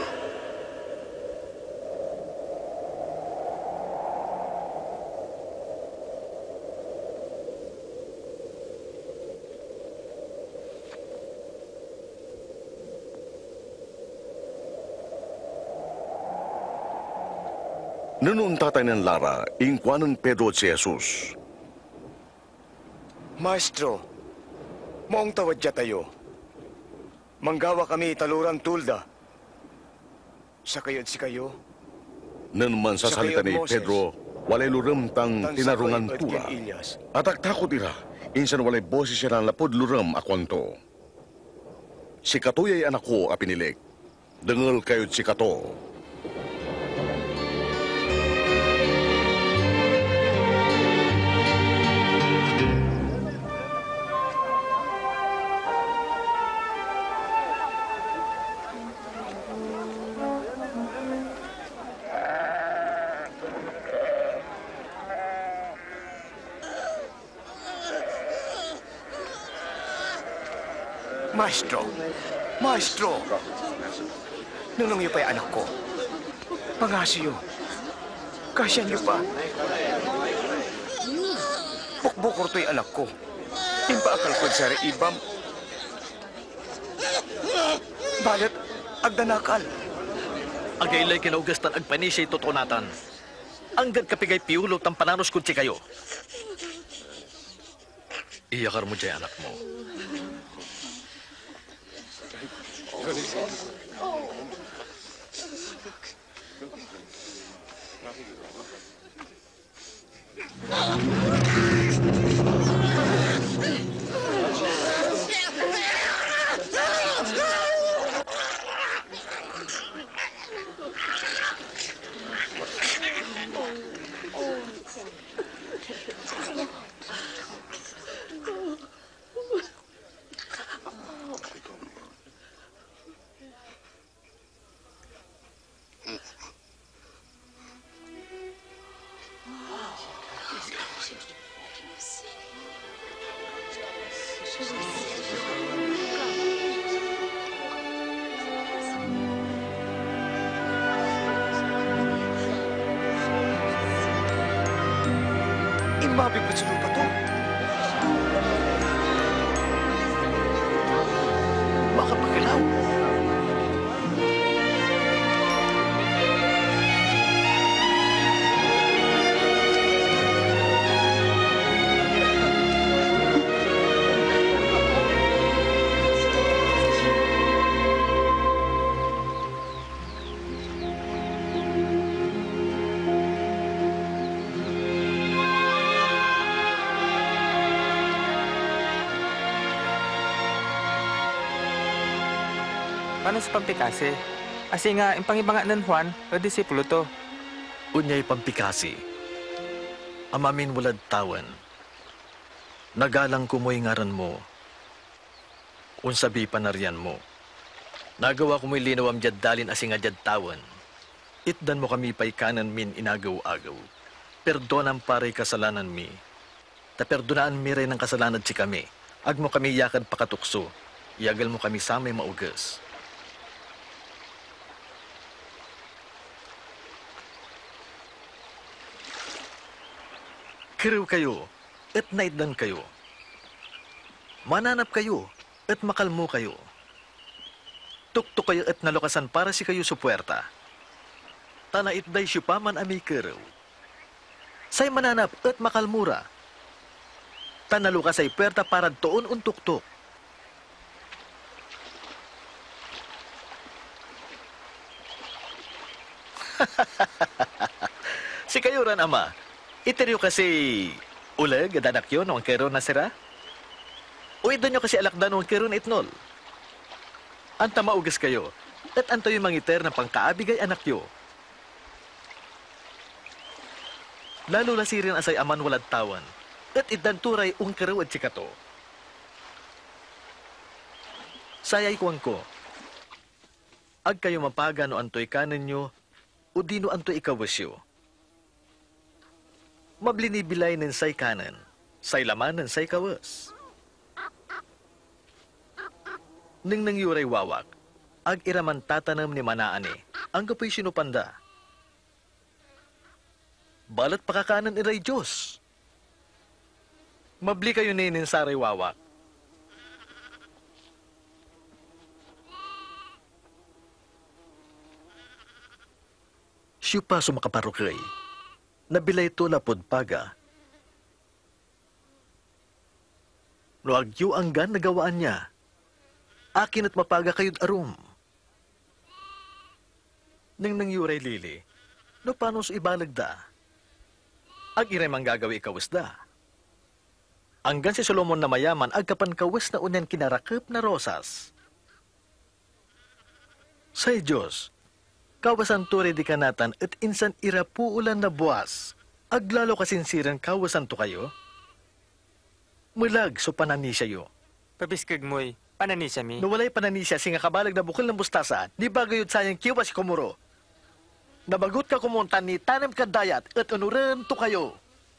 Noon tatay ng Lara, ingkwanan Pedro at si Jesus. Maestro, moong tawad siya tayo. Manggawa kami taluran tulda. Sa kayod si kayo. Nan man sa Sa salita ni kayod, Moses. Pedro, walay luram tang Tan tinarungan Sakoy at pula. ken Elias. At agtakot ira, insan walay boses siya ng lapod luram akwanto. Si Katoy ay anak ko apinilik. Dengal kayod si Kato. Maestro, maestro. Nunong niyo pa yung anak ko. Pangasiyo. Kasya niyo pa. Bukbukor to yung anak ko. Impaakal ko sa ibam. Balat, agdanakal. Agaylay kinaugastan agpanisay totonatan. Anggad kapigay piulog tang pananos kutsi kayo. Iyakar mo dyan anak mo. Imabig ba sila pa to? Makapagalaw. Paano sa pampikasi? Asi nga, yung pangibanga ng Juan, o disipulo to. Unyay pampikasi. Amamin walad tawan. Nagalang kumoy ngaran mo. Unsabi panaryan mo. Nagawa kumoy linawam jad dalin asi nga jad tawan. Itdan mo kami pay kanan min inagaw-agaw. Perdonan pare kasalanan mi. Ta perdonaan mi rin ang kasalanan si kami. Ag mo kami yakad pakatukso. Yagal mo kami samay maugas. Kiriw kayo, at naitdan kayo. Mananap kayo, at makalmo kayo. Tuktok kayo at nalokasan para si kayo sa puwerta. Tanaitday siya pa man ami kiriw. Say mananap at makalmura. Tanaluka say puwerta para toon un tuktok. Si kayo ran ama. Iteriyo kasi ulag at anak yun ang keron na sira? O ito nyo kasi alakdan ang keron itnol? Anta maugas kayo at anto yung mangiter na pangkaabigay anak yo. Lalo lasirin asay aman walad tawan at idanturay ang keraw at sikato. Sayay kuwang ko. Ag kayo mapaga no antoy kanan nyo o di no antoy ikawasyo. Mablinibilay ng say kanan, say laman ng say kawas. Ning nangyuray wawak, ag iraman tatanam ni manaani, ang kapoy sinupanda. Balat pakakanan iray Diyos. Mabli kayo ninin saray wawak. Siya pa sumakaparukay. Nabilay to lapod paga. No agyo ang gan nagawaan niya. Akin at mapaga kayo't arum. Nang nangyuray lili, no paano sa ibalag da? Ag iray mang gagawi ikawas da. Anggan si Solomon na mayaman, agkapan kawas na unyan kinarakip na rosas. Say Diyos, kawasan to di kanatan at insan irapuulan na buwas. Aglalo kasinsiran kawasan to kayo? Mulag so pananisya yo. Pabiskag mo'y, pananisya mi. No walay pananisya singa kabalag na bukol ng bustasa, di bagayod sayang kiwa si kumuro. Nabagot ka kumunta ni tanem ka dayat at unuran to kayo.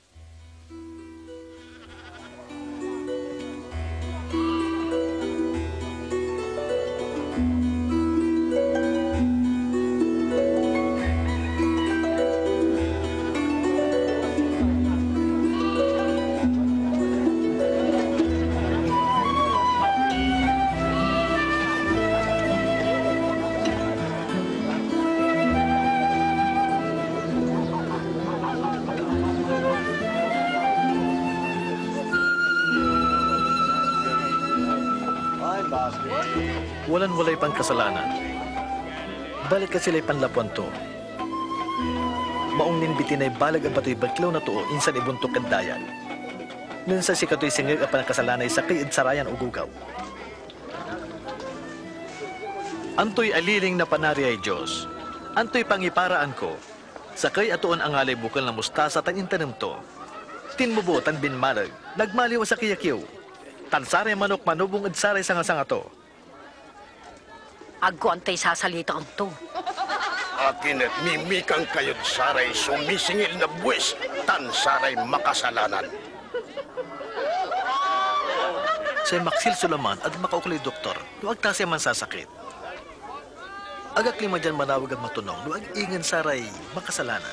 Walan-walay pang kasalanan. Balik ka sila'y panlapuan to. Maong ninbitin ay balag ang bato'y baglaw na to insan ibuntok kandayan. Ninsa si kato'y singig ang panakasalanay sa kayid sarayan o gugaw. Anto'y aliling na panari ay Diyos. Anto'y pangiparaan ko. Sa kay atuon ang alay bukal na mustasa tan intanim to. Tinmubo tan binmalag. Nagmaliw sa kiyakyaw. Tansare manok manubong adsaray sanga-sanga to. Agko antay sasalita ang to. Akin at mimikang kayod saray sumisingil na buwis tan saray makasalanan. Sa maksil sulaman at makaukulay doktor, luwag tasya man sasakit. Agak lima dyan manawag at matunong, luwag ingan saray makasalanan.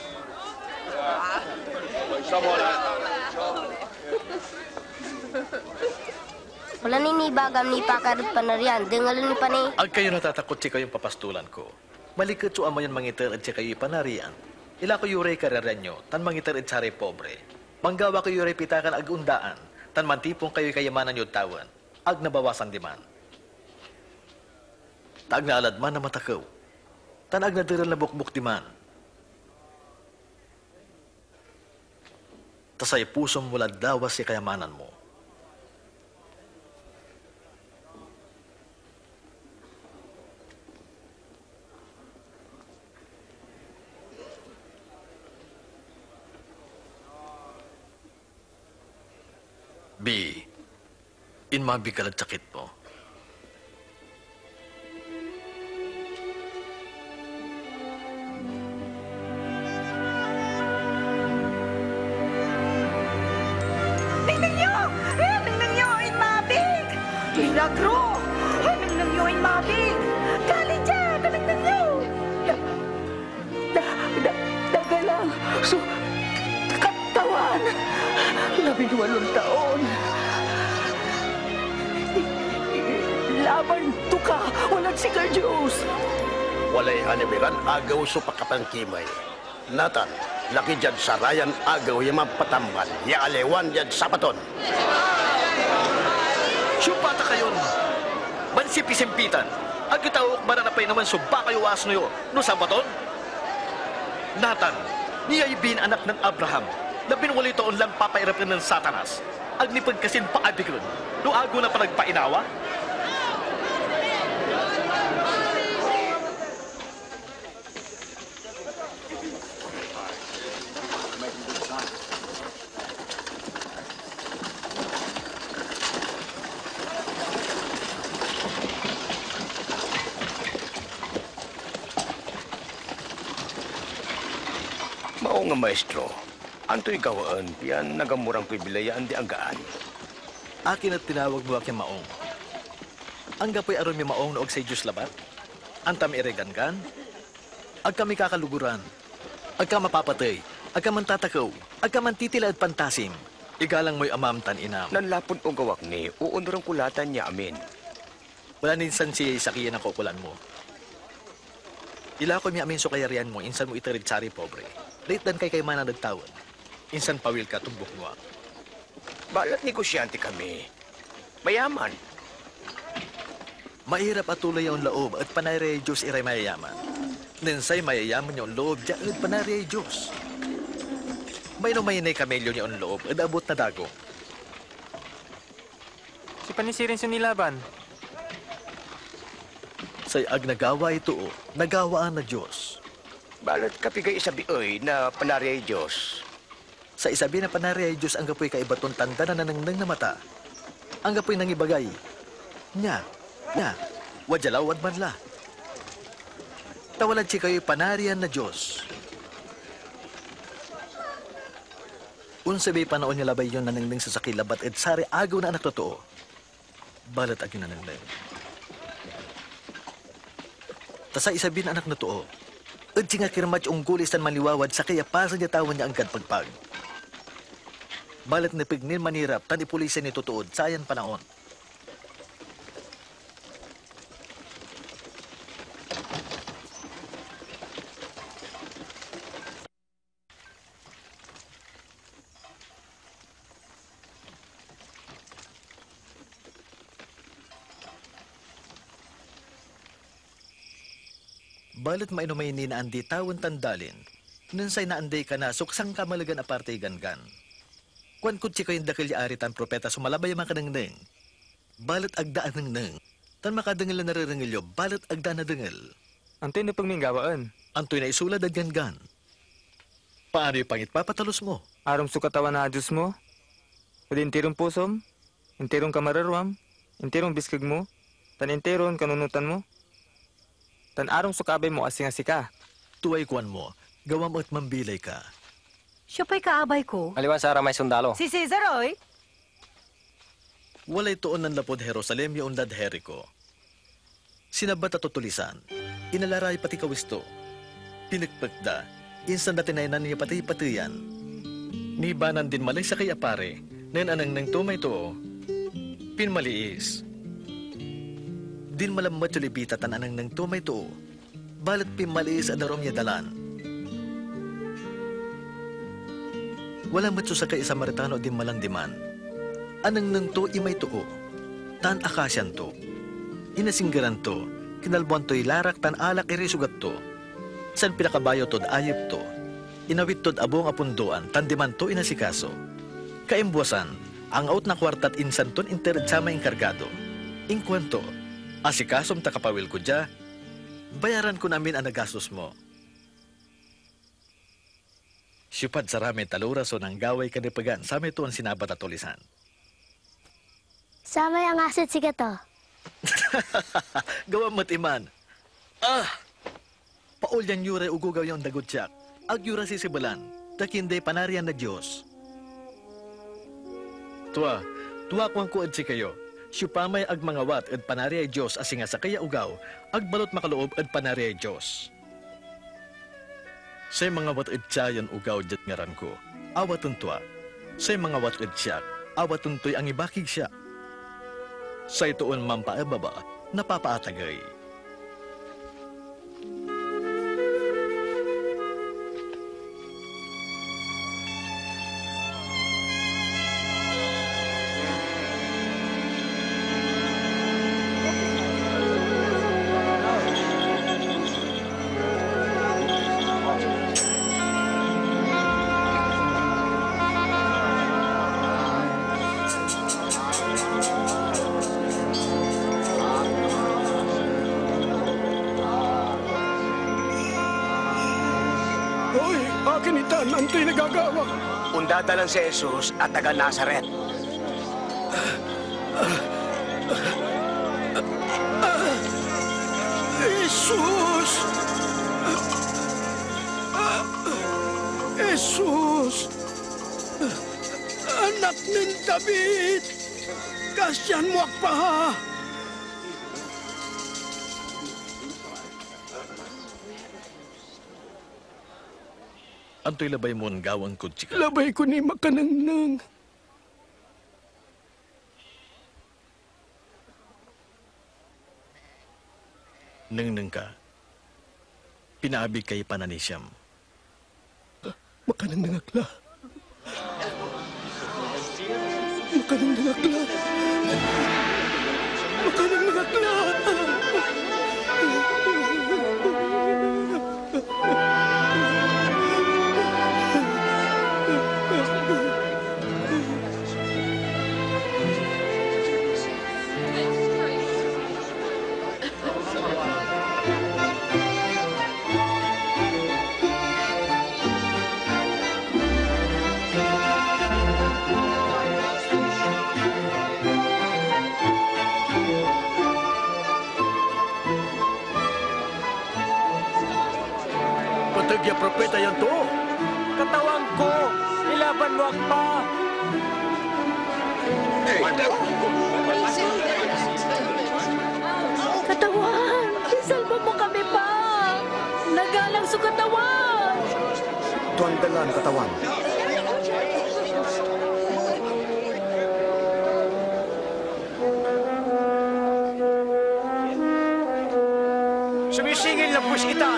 Wala ninibagam ni pakarot panarian, dengalan ni pani. Ag kayo natatakot si kayong papastulan ko. Malikot so amayan mangiter at si kayo panarian. Ila ko yurey kararian nyo, tan mangiter at saray pobre. Manggawa ko yurey pitakan ag undaan, tan mantipong kayo kayamanan nyo tawan, ag nabawasan di man. Taag na alad man na matakaw, tan ag nadiral na bukbuk di man. Tasay pusong mula dawas si kayamanan mo. B, in mabigal at sakit mo. Tingnan niyo! Eh, tingnan niyo! In mabig! Milagro! Eh, tingnan niyo! In mabig! Gali dyan! Tingnan niyo! Da, da, da, daga lang. So, katawan. Labing walong taon. Laban to ka. Walang sikar Diyos. Walay animiran agaw so pakapangkimay. Natan, laki dyan sa rayan agaw yung mapatamban. Ya alewan dyan sapaton. Siyupata kayon! Mansipisimpitan! Agitawok maranapay naman suba kayo asno yun. No sabaton? Natan, niya ibin anak ng Abraham. Labing wali taon lang papairapin ng Satanas. Agnipad kasin paabigron. No ago na pa nagpainawa? Mao nga maestro, anto'y gawaan, piyan nagamurang ko'y bilayaan di anggaan. Akin at tinawag mo aking maong. Ang gapoy aron mi maong noog sa Diyos labat. Antam iregangan. Ag kami kakaluguran. Ag ka mapapatay. Ag ka man tatakaw. Ag ka man titila at pantasim. Igalang mo'y amamtan inam. Nanlapon o gawak ni, uunurang kulatan niya amin. Wala ninsan siya sakiyan ang kukulan mo. Ila ko mi amin so kayarian mo, insan mo itarid sari pobre. Late dan kay kay mana nagtawad. Insan pawil ka tumbok mo. Balat negosyante kami. Mayaman. Mahirap at tulay ang loob at panayre Diyos iray mayayaman. Ninsay mayayaman yung loob dyan at panayre Diyos. May numaynay kamelyo niya ang loob at abot na dago. Si panisirin sa nilaban. Say ag nagawa ito o, nagawaan na Diyos. Balat kapigay isabi oy na panari ay Diyos. Sa isabi na panari ay Diyos ang gapoy kaibaton tanda na nanangnang na mata. Ang gapoy nang ibagay. Nya, nya, wadjalaw at manla. Tawalad si kayo'y panarian na Diyos. Unsabi panaon niya labay yun nanangnang sa sakilabat at sari agaw na anak totoo. Balat ag yun nanangnang. Tasa isabi na anak na totoo. At nga kirmat yung gulis tan maliwawad sa kaya pasa niya tawan niya ang pagpag. Balat na pignin manirap tan ipulisan ni tutuod sayan panaon. Balit mainumay ni na andi tawon tandalin, nansay na anday ka na suksang kamalagan aparte gangan. Kwan kutsi ko yung dakil ari tan propeta sumalabay ang mga kanangneng. Balit agdaan ng neng, tan makadangil na narirangilyo, balit agdaan na dangil. Antoy na pagminggawaan. Antoy na isulad at gangan. Paano yung pangit papatalos mo? Arom sukatawan na Diyos mo. Pwede intirong pusom, intirong kamararwam, intirong biskag mo, tan intirong kanunutan mo. Tan arong sukabay mo asing asika. Tuway kwan mo, gawam at mambilay ka. Siya pa'y kaabay ko. Aliwan sa may sundalo. Si Cesar, oy. Walay tuon ng lapod Jerusalem yung dad Jericho. Sinabat at tutulisan, inalaray pati kawisto. Pinagpagda, insan na tinainan niya pati patiyan. Nibanan din malay sa kay apare, nen anang nang tumay to, pinmaliis. Din malammat yung libita tan anang nang tumay to, balat pinmaliis adarom niya dalan. Walang matso sa kay Samaritano din malandiman. Anang nang to imay tuo, tan akasyan to. Inasinggaran to, kinalbuan to'y larak tan alak irisugat to. San pinakabayo tod ayip to, inawit tod abong apunduan, tandiman to inasikaso. Kaimbuasan, ang out na kwartat insan ton intered sama inkargado. Inkwento, asikasom takapawil ko dya, bayaran ko namin ang nagastos mo. Siyupad sa rami taluraso ng gaway kanipagan sa may tuwan sinabat at tulisan. Samay ang asit si Kato. Gawa mo't iman. Ah! Paulyan yure ugugaw yung dagutsak. Ag yura si Sibalan. Takinde panarian na Diyos. Tua, tuwa ko ang kuad si kayo. Siyupamay ag mangawat at panariay Diyos asinga sa kaya ugaw. Ag balot makaloob at panariay Diyos. Say mga wat at siya ugaw dyan ngaran ko. Awatun tuwa. Say mga wat at siya. Awatun to'y ang ibakig siya. Sa itoon mampaababa, napapaatagay. Ang to'y nagagawa. Undadalan si Jesus at taga Nazaret. Jesus! Jesus! Anak ng David! Kasyan mo akpa! Anto'y labay mo ang gawang kutsika. Labay ko ni makanangnang. Nang-nang ka, pinaabig kay pananisyam. Makanangnang akla. Makanangnang akla. Makanangnang akla. Patagya propeta yan to. Katawan ko! Ilaban mo ang pa! Katawan! Isalba mo kami pa! Nagalang sa katawan! Tuang dalan, katawan. Sumisingil na pusitan!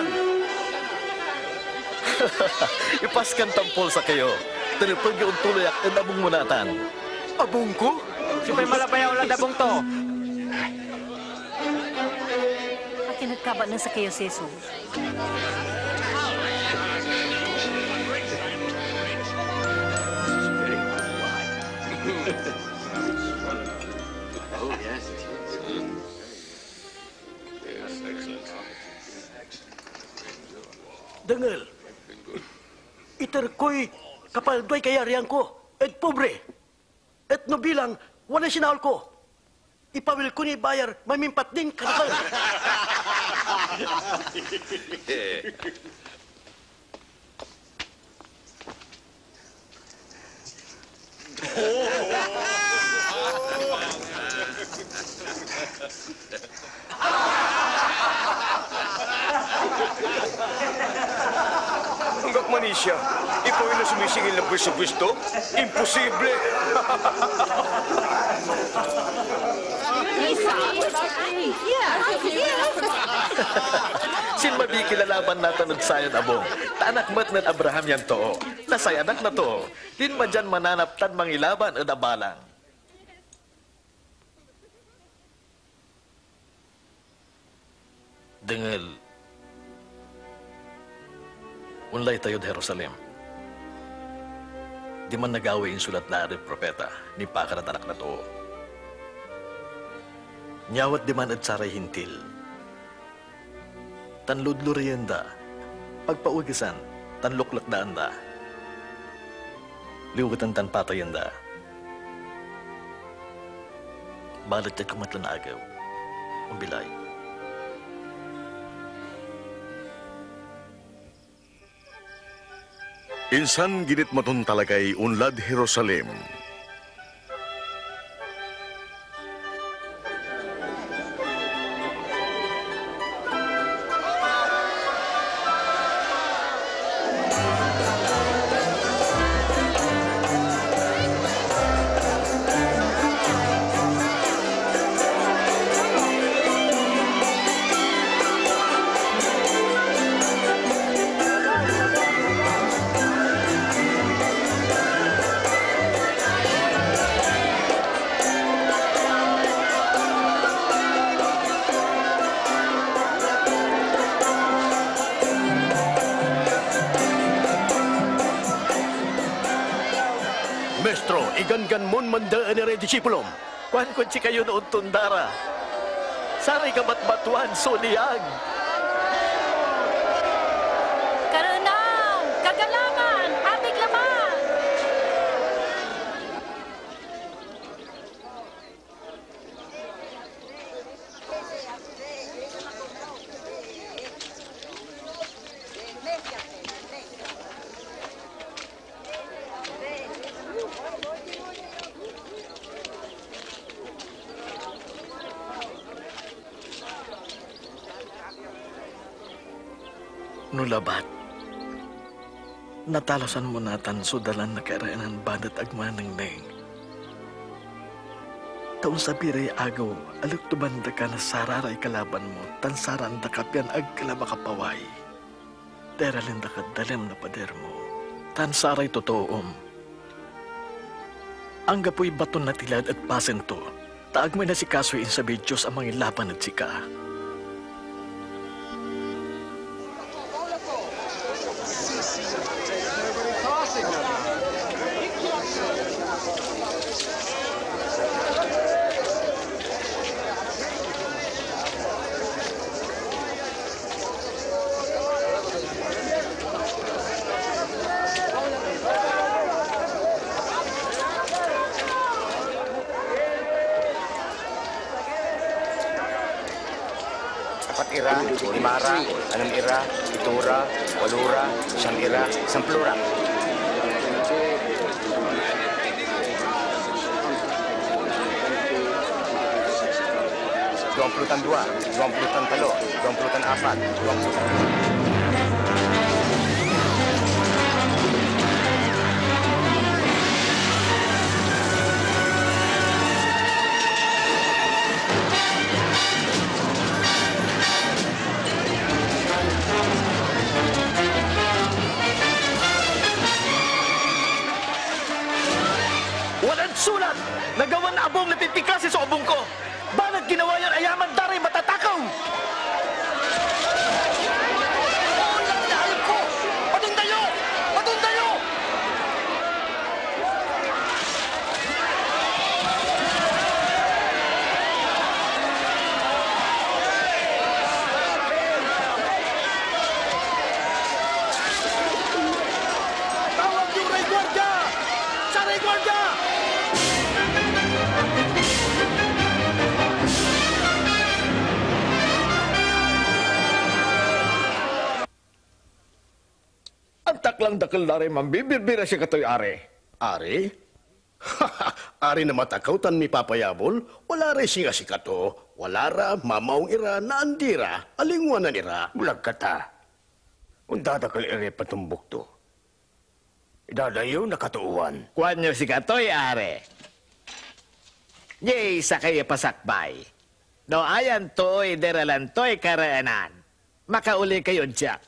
Ipaskan tampol sa kayo. Tinipag yung tuloy at abong munatan. Abong ko? Sipay malabayaw lang dabong to. Makinagkaba na sa kayo, Seso. Dangel, iterkoy kapaldoy kayarian ko, et pobre, et nobilang wala sinahol ko. Ipawil ko ni bayar, mamimpat din kanakal. Hanggang manisya, ikaw ay na sumisingil na pwesto-pwesto? Imposible! Sin mabikilalaban natin at sayan abong. Taanak mat ng Abraham yan to. Nasayanak na to. Din ma dyan mananaptan mangilaban at abalang. Dengel. Unlay tayo sa Jerusalem. Di man nagawi yung sulat na rin propeta ni Pakar at anak na to. Nyawat di man at saray hintil. Tanludluriyan da, pagpaugisan, tanluklakdaan da. Liwatan tan patayan da. Balat at kumatlan agaw, umbilay. Insan ginit matun talagay unlad Jerusalem. Mestro, igan-gan mon mandaan ni Rey Disipulom. Kuhan kun si kayo noon tundara. Saray kamatbatuan, suniyag. Karanang! Kagalangan! Amig laman! Nulabat. Natalasan mo natan sudalan na karaanan banat agmanang neng. Taon sa biray agaw, alok tubanda ka na sararay kalaban mo, tan saran da kapyan ag kalabakapaway. Deralin da ka dalem na pader mo, tan saray totoom. Ang gapoy baton na tilad at pasento, taag may na si kasoy in sa Diyos ang mga laban at sika. Apat ira, limara, anam ira, itura, walura, siyam ira, samplura. Duang pulutan dua, duang pulutan talo, duang pulutan apat, duang pulutan... Walang sulat! Nagawan na abong natitikasin sa abong ko! Banat ginawa yan ayaman daray matatakaw! Ulang dahil ko! Patundayo! Patundayo! Tawag yung Rey Guardia! Sa Rey Guardia! Ang taklang dakil na rin mambibirbira siya katoy are. Are? Ari na matakautan mi papayabol, wala rin siya si kato. Wala ra, mamaong ira, naandira, alingwanan ira. Bulag ka ta. Undada ka ere patumbok to. Idadayo na katuuan. Kuan nyo si Katoy, are. Yay, sa kayo pasakbay. No ayan to'y deralan to'y karaanan. Makauli kayo, Jack.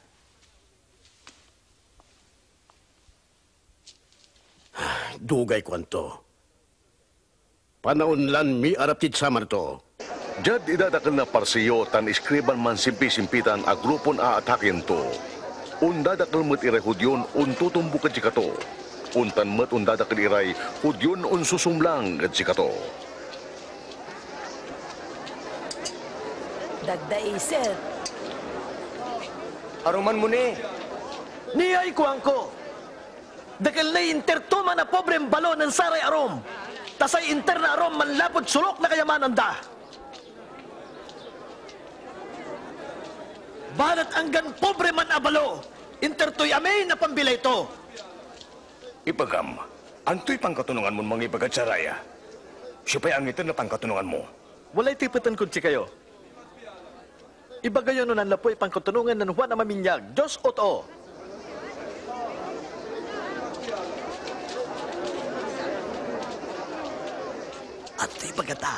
Dugay kwanto. Panaunlan mi araptid samar to. Jad idadakal na parsiyo tan iskriban man simpi-simpitan a grupon a atakin to. Undadakal met iray hudyon un tutumbo kad sikato. Untan met undadakal iray hudyon un susumlang kad sikato. Dagdaiset. Aruman mo ni. Niyay kuwang ko. Dakal na intertuma na pobreng balo ng saray arom. Tasay inter na arom manlapod sulok na kayamanan da. Balat anggan pobre man abalo. Intertoy amay na pambilay to. Ipagam, anto'y pangkatunungan mo mga ibagat sa raya. Siya pa'y ang ito na pangkatunungan mo. Walay tipitan kung si kayo. Ibagayon nun ang lapoy pangkatunungan ng Juan na maminyag. Diyos o to. At ito'y pagkata.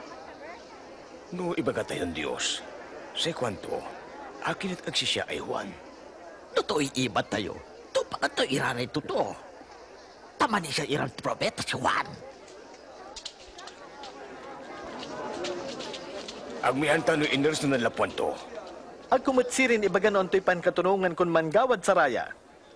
No ibagata yung Diyos. Sa kwanto, akin at agsisya ay Juan. Totoo'y ibat tayo. Ito pa ito iraray totoo. Tama ni siya irang propeta si Juan. Agmihan tano iners na nalapuan to. Ag kumatsirin ibaga noon to'y pankatunungan kung manggawad sa raya.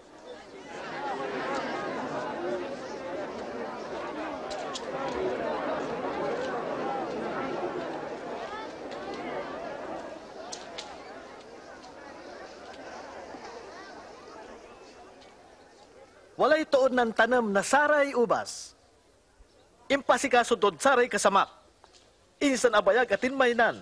Walay tuod ng tanam na saray ubas. Impasikasudod saray kasamak. Insan abayag atin mainan.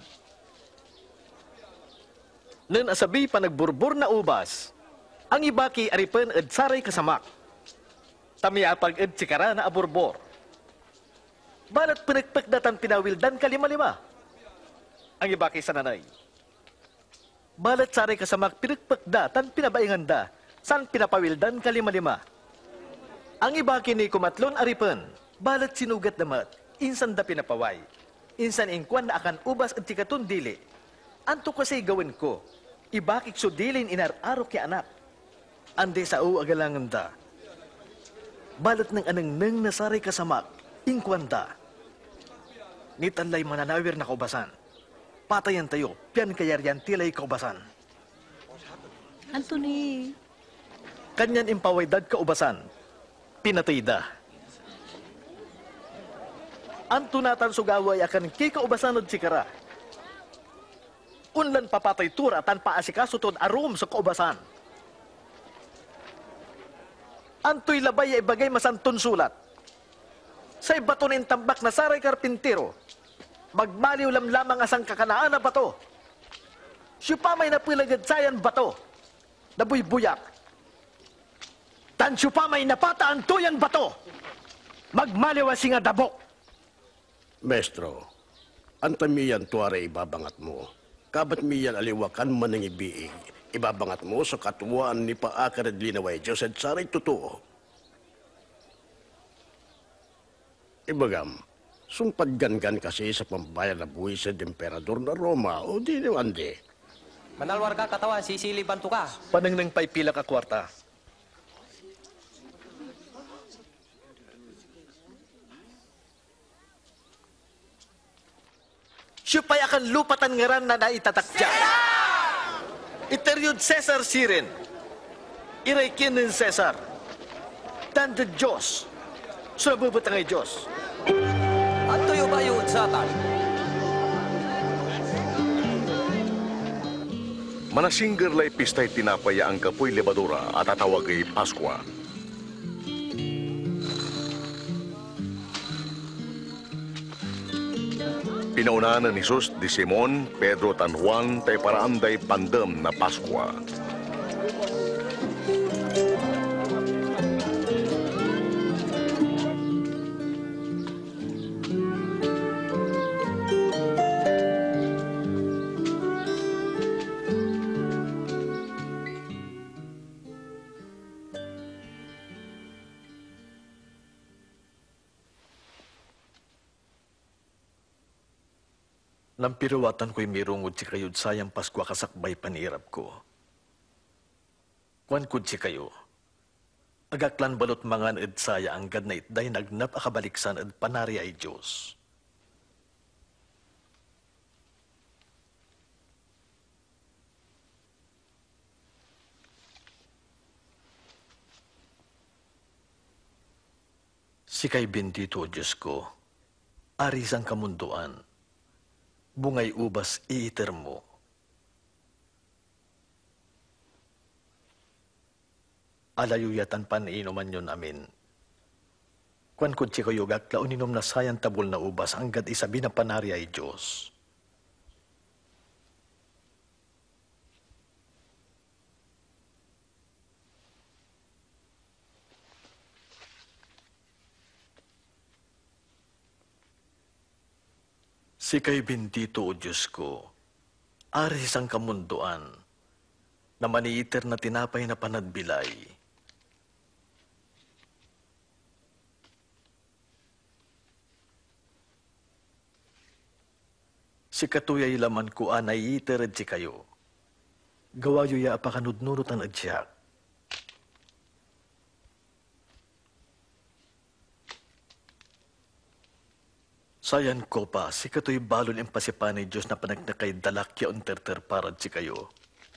Nen asabi pa nagburbur na ubas. Ang ibaki aripen ed saray kasamak. Tamiapag ed sikara na aburbor. Balat pinagpagdatan pinawildan kalima-lima. Ang ibaki sa nanay. Balat saray kasamak pinagpagdatan pinabainganda. San pinapawildan kalima-lima. Ang iba kini kumatlon aripen, balat sinugat damat, insan da pinapaway. Insan ingkwan na akan ubas at tikaton dili. Anto kasi gawin ko, ibakik so dilin inar-arok ki anak. Ande sa u agalangan da. Balat ng anang nang nasaray kasamak, ingkwan da. Nitanlay mananawir na kaubasan. Patayan tayo, piyan kayaryan tilay kaubasan. Anthony. Kanyan impaway dad kaubasan. Pinatay da. Anto natan sugaway akan kikaubasanod si kara. Unlan papatay tura tan paasikaso tod arum sa kaubasan. Anto'y labay ay bagay masantun sulat. Sa ibatonin tambak na saray karpintero, magmaliw lam lamang asang kakanaan na bato. Siya pa may napilagad sayan bato, nabuy-buyak. Tansyo pa may napataan tuyan bato. Magmaliwa si nga dabok. Mestro, antamiyan tuwari ibabangat mo. Kabat miyan aliwakan man ng ibiig. Ibabangat mo sa katuwaan ni paakar at linaway Diyos at saray totoo. Ibagam, sumpadgan-gan kasi sa pambayad na buhay sa emperador na Roma o di niwandi. Manalwar ka katawan, sisiliban to ka. Panang nang pay pila ka kwarta. Siya pa'y akan lupatan ngaran na naitatakya. Iteryod Cesar sirin. Iray kinin Cesar. Tanda Diyos. Sulabubot ang ay Diyos. At tuyo ba yung satan? Manasingger lay pistay tinapaya ang kapoy lebadura at tatawag ay Paskwa. Pinaunahan ni Jesus di Simon, Pedro tan Juan tay paraanday pandem na Paskwa. Nampirawatan ko'y mirungod si kayod sayang Paskwa kasakbay panirap ko. Kuankod si kayo. Agaklan balot mangan ed saya ang gad na itday nagnap akabaliksan ed panari ay Diyos. Si kay bendito, Diyos ko, aris ang kamunduan, bungay ubas iiter mo. Alayuyatan paniinuman yun amin. Kwan kod si kayugak, launinom na sayan tabol na ubas, anggad isabi na panari ay Diyos. Si kay bendito, O Diyos ko, aris ang kamunduan, na maniiter na tinapay na panadbilay. Si katuyay laman ko anay itered si kayo. Gawayo ya apakanudnurot ang adyak. Sayan ko pa, si katoy balon ang pasipan ni Diyos na panagnakay dalakya unter-ter parad si kayo.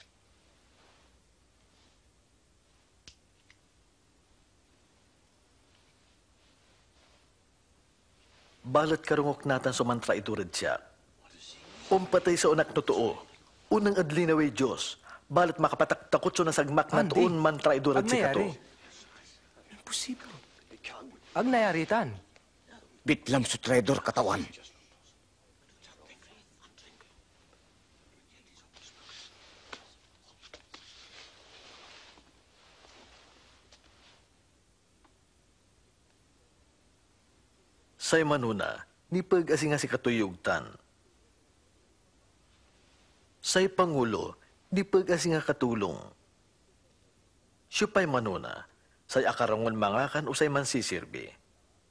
Balat karungok natan sumantra iturid siya. Pumpatay sa unak totoo, unang adlinaway Diyos, balat makapataktakot so nasagmak na tuon mantra iturid si kato. Imposible. Ag nayaritan. Bitlam sa traidor katawan. Say manuna, ni pag-asi nga si katuyugtan. Say pangulo, ni pag-asi nga katulong. Siyupay manuna, say akarangon mangakan o say mansisirbi.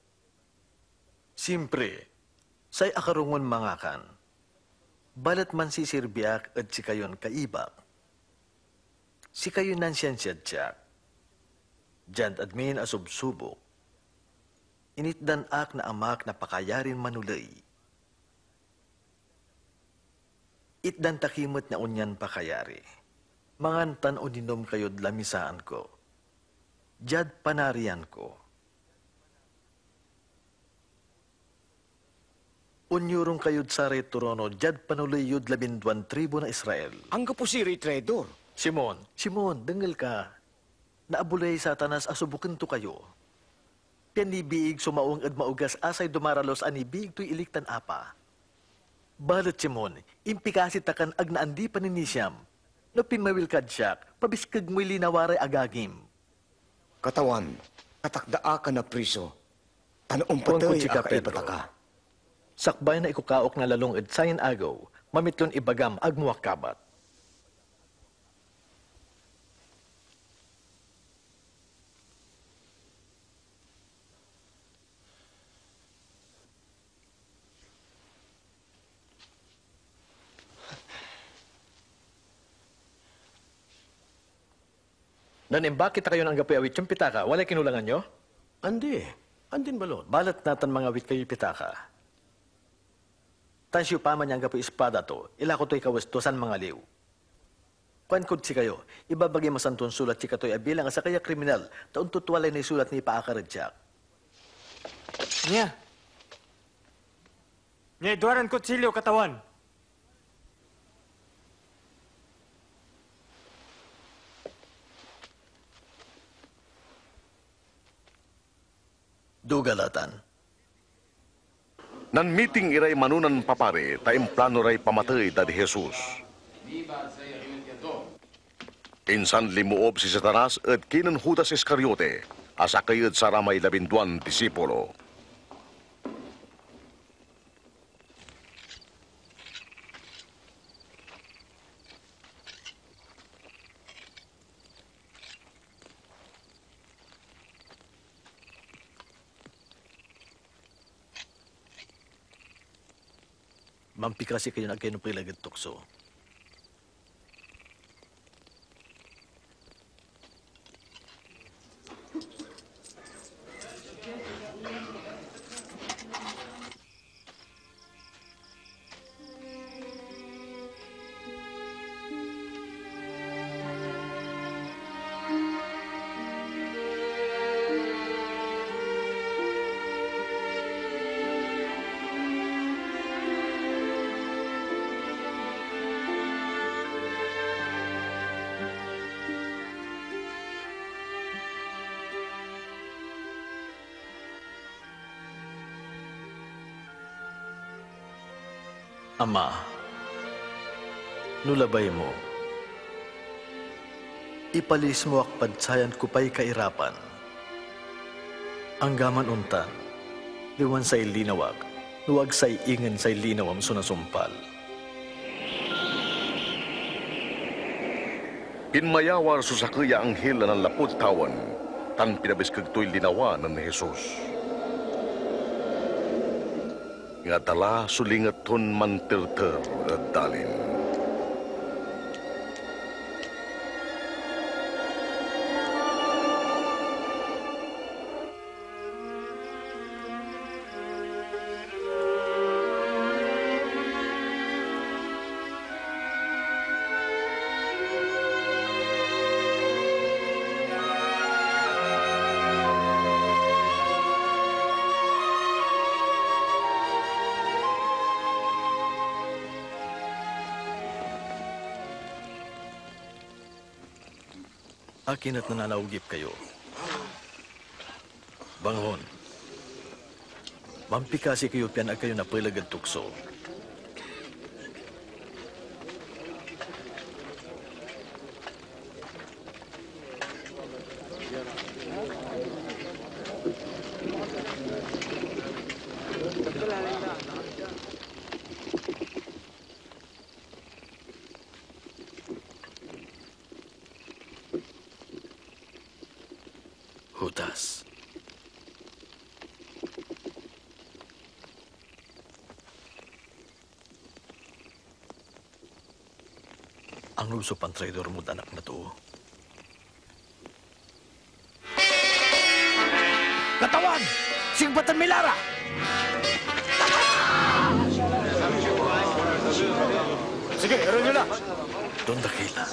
Simpre, say akarungon mangakan, balat man si sirbiak at si kayon kaibak. Si kayon nan siyansyad siyak, dyan admin asubsubok, initdan ak na amak na pakayarin manulay. Itdan takimot na unyan pakayari, mangantan o ninom kayod lamisaan ko, dyan panarian ko. Unyurong kayod sa retorono, jad panuloy yud labinduan tribo na Israel. Ang kapusiri traidor. Simon, Simon, dengal ka. Naabulay satanas asubukin to kayo. Pianibiig sumaong at maugas asay dumaralos anibiig to'y iliktan apa. Balat Simon, impikasi takan ag naandi paninisyam. No pinmawil kadyak, pabiskag mo'y linawaray agagim. Katawan, katakdaa ka na priso. Tanoong patay aka ipataka. Sakbay na ikukaok na lalong edsayan agaw, mamitlon ibagam agmuakabat. Nanimbakit kayo ng gapi awit yung pitaka, walay kinulangan nyo? Andi, andin balot. Balat natan mga awit kayo pitaka. Tansyo pa man yung gapo espada to, ila ko to'y kawastusan mga liw. Kuankod si kayo, ibabagay masantong sulat si kato'y abilang sa kaya kriminal, taon tutwalay na sulat ni paakaradyak. Nya. Nya, duwaran kutsilyo katawan. Dugalatan. Nan meeting iray manunan papare, taim plano ray pamatay dadi Jesus. Insan limuob si Satanas at kinan Judas Iscariote, asakay at saramay labinduan disipulo. Mampikasi kayo na kayo ng pilagad tukso. Ama, nulabay mo, ipalis mo akpadsayan ko pa'y kairapan. Ang gaman untan, liwan sa'y linawag, luwag sa'y ingan sa'y linawam sunasumpal. Pinmayawar susakaya ang hila ng lapot tawan, tan pinabiskag to'y linawan ng Jesus. Nga tala sulingat ton mantirter at dalin. Akin at nananaugip kayo. Bangon. Mampikasi kayo piyan at kayo napilagad tukso. Hutas. Ang luso pang traidor mo, anak na to. Katawan! Singbatan Milara! Sige, eron nyo na! Doon dakila.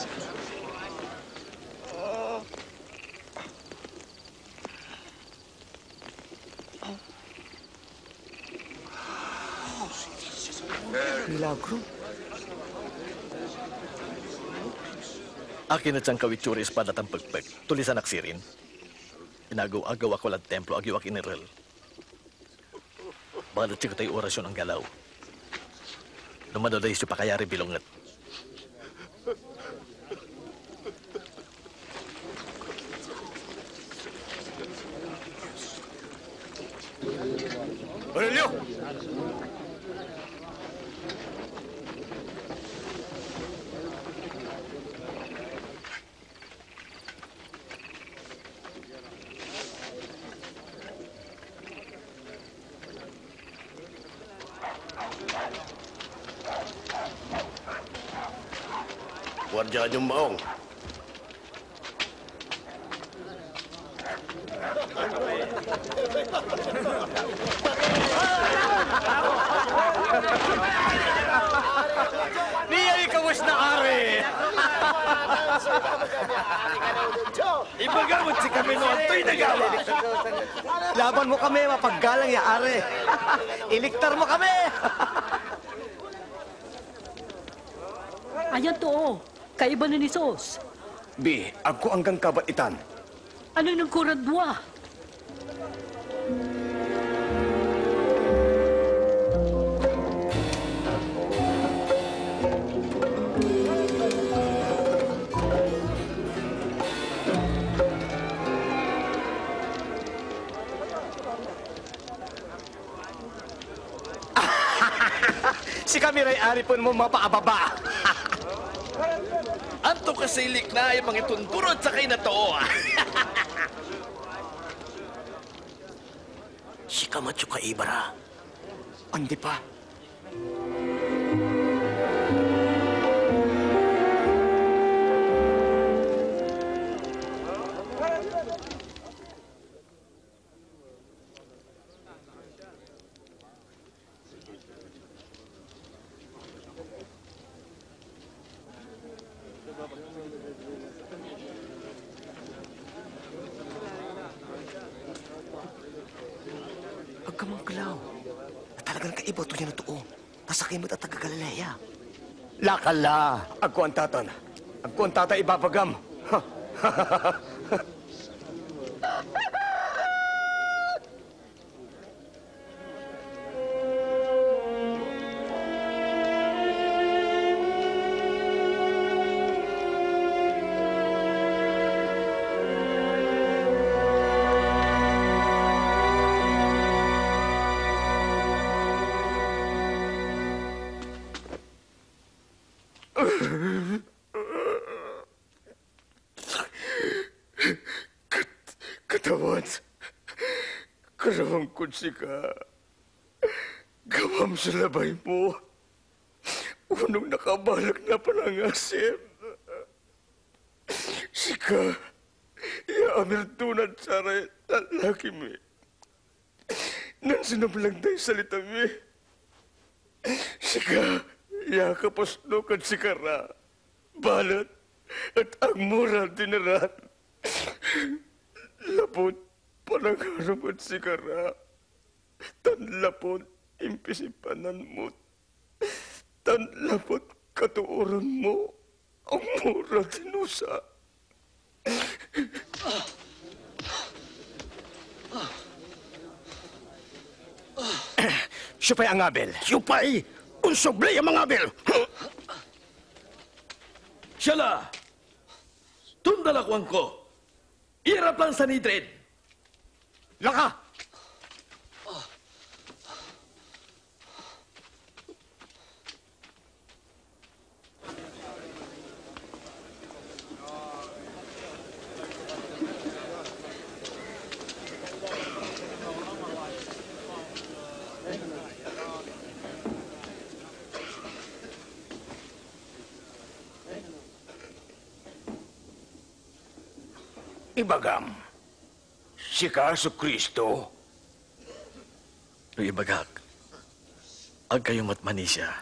Milagro. Akin at siyang kawitsuri espada at pagpag. Tulisan aksirin. Inagaw-agaw ako lang templo, agyaw ak inirel. Balat siya tayo orasyon ang galaw. Lumadaday siya pakayari bilongat. Aurelio! Guardiyan yung maong. Niya ikawas na ari! Ibagamot si kami noon, to'y nagawa! Laban mo kami, mapaggalang ya are. Iliktar mo kami! Ayan to, kaiba na ni Sos. Bi, ako hanggang kabaitan. Anong nang kuradwa? Si kami ray ari po mo mapaababa. Anto kasilik na ay mga tunturod sa kay na to. Si Kamatsu ka Ibara. Andi pa. ka mang kalaw. At talagang kaiba ito yan na tuo. Tasakay mo't at taga-Galilea. Lakala. Agko ang tatan. Agko ang tata ibabagam. Ha? Katawan, karawang kunsi ka. Gawam sa labay mo. Unong nakabalak na palangasim. Sika, iaamir-tunad saray talaki mi. Nang sinablang tayo salita mi. Sika, iakapasno kan sikara. Balat at ang mura dinaran. Lapot panangharap at sikara. Tan lapot impisipanan mo. Tan lapot katuoran mo. Ang mura dinusa. Siyupay ang Abel. Siyupay! Unsoblay ang mga Abel! Siyala! Tundalakwang ko! Irap lang sa nitrin! Laka! Ibagam, si Kaso Kristo. No ibagak, ag kayo matmanisya.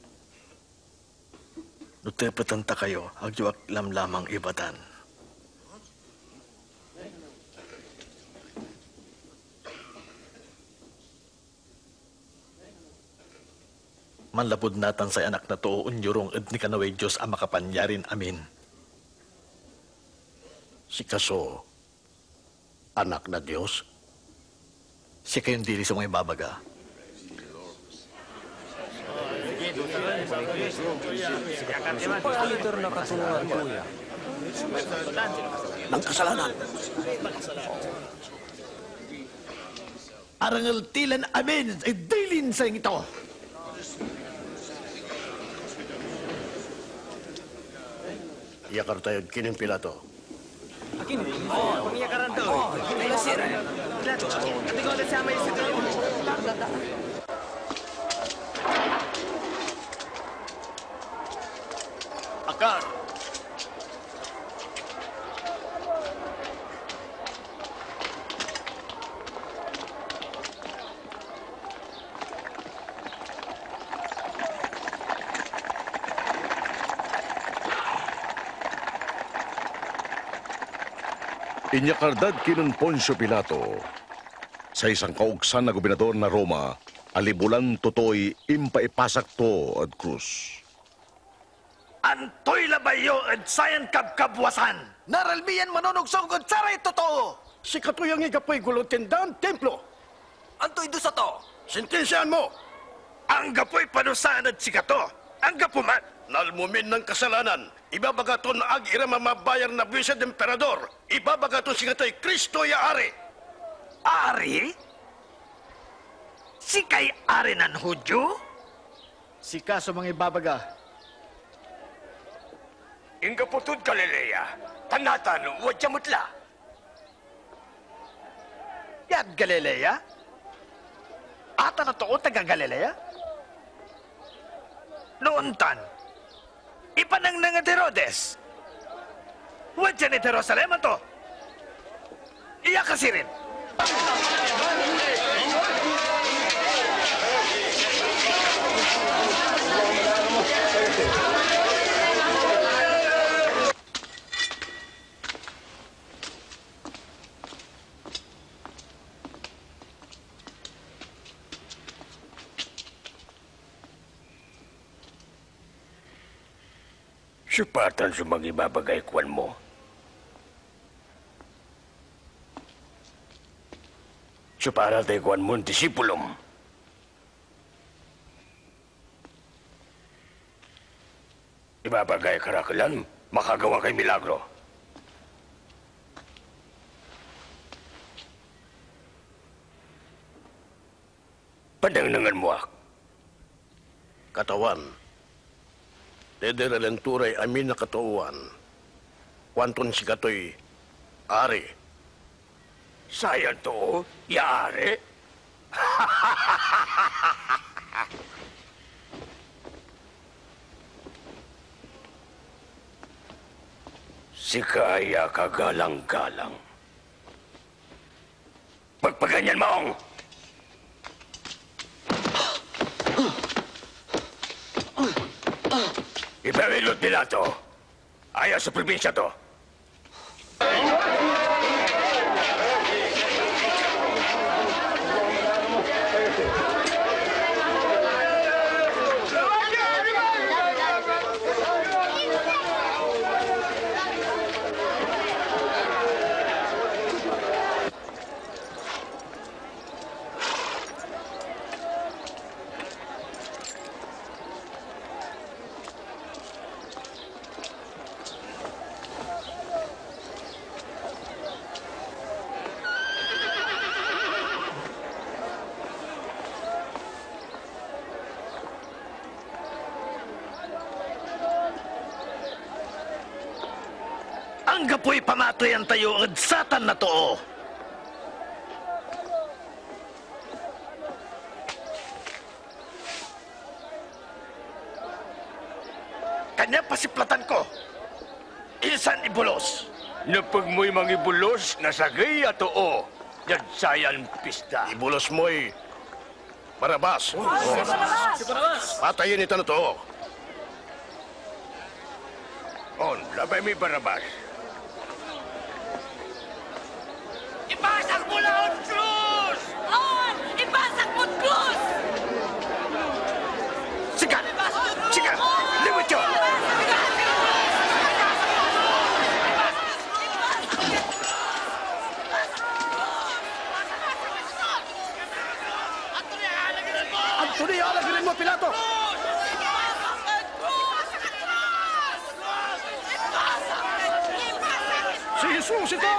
No tepatan ta kayo, ag yuwak lamlamang ibatan. Manlapod natan sa anak na to, unyurong ed ni kanaway Diyos ang makapanyarin. Amin. Si Kaso, anak na Diyos? Si kayong dili sa mga babaga. Palitor na katulungan kuya. Ng kasalanan. Arangal tilan amin ay dilin sa ito. Iyakar tayo kining Pilato. Akin, oh, pangiyakaran to. Wala sira. Lato, ati ko ulit sama yung sa Akar! Inyakardad kinun Poncio Pilato sa isang kaugsan na gobernador na Roma, alibulan totoy impaipasak to at krus. Antoy labayo at sayan kabkabwasan. Naralmiyan manunugsong at saray totoo. Si Katuyang igapoy gulutin daang templo. Antoy do sa to. Sintensyahan mo. Ang gapoy panusaan at sikato. Ang gapuman. Nalmumin ng kasalanan. Ibabagaton na ag ira mamabayar na buwis at emperador. Ibabagaton si Katoy Kristo ya Ari. Ari? Si kay Ari ng Hudyo? Si kaso mga ibabaga. Inga putod Galilea. Tanatan, wadya mutla. Yan Galilea? Ata na to taga Galilea? Noon tan, ipanang nga Herodes. Wadya ni Jerusalem to. Iya kasi rin. Supatan sa mga ibabagay kuwan mo. Supara tayo kuwan mo disipulum. Ibabagay karakalan, makagawa kay milagro. Pandangangan mo ak. Katawan, dederalan turay amin na katauan. Kwanton si katoy, ari. Sayan to, yari. Si kaya kagalang-galang. Pagpaganyan mo! Ipawilot nila to. Ayaw sa probinsya to. Ang gapoy pamatoy ang tayo ang satan na to. Kanya pasiplatan ko. Insan ibulos. Napag mo'y mga ibulos, nasagay ato o. Yan sayan pista. Ibulos mo'y Barabas. Oh, si Barabas. Si Barabas. Patayin ito na to. On, labay may Barabas. Ipasak mo na ang krus! On! Ipasak mo krus! Sikat! Sikat! Liwit yun! Antony, alagin mo, Pilato! Si Jesus ito!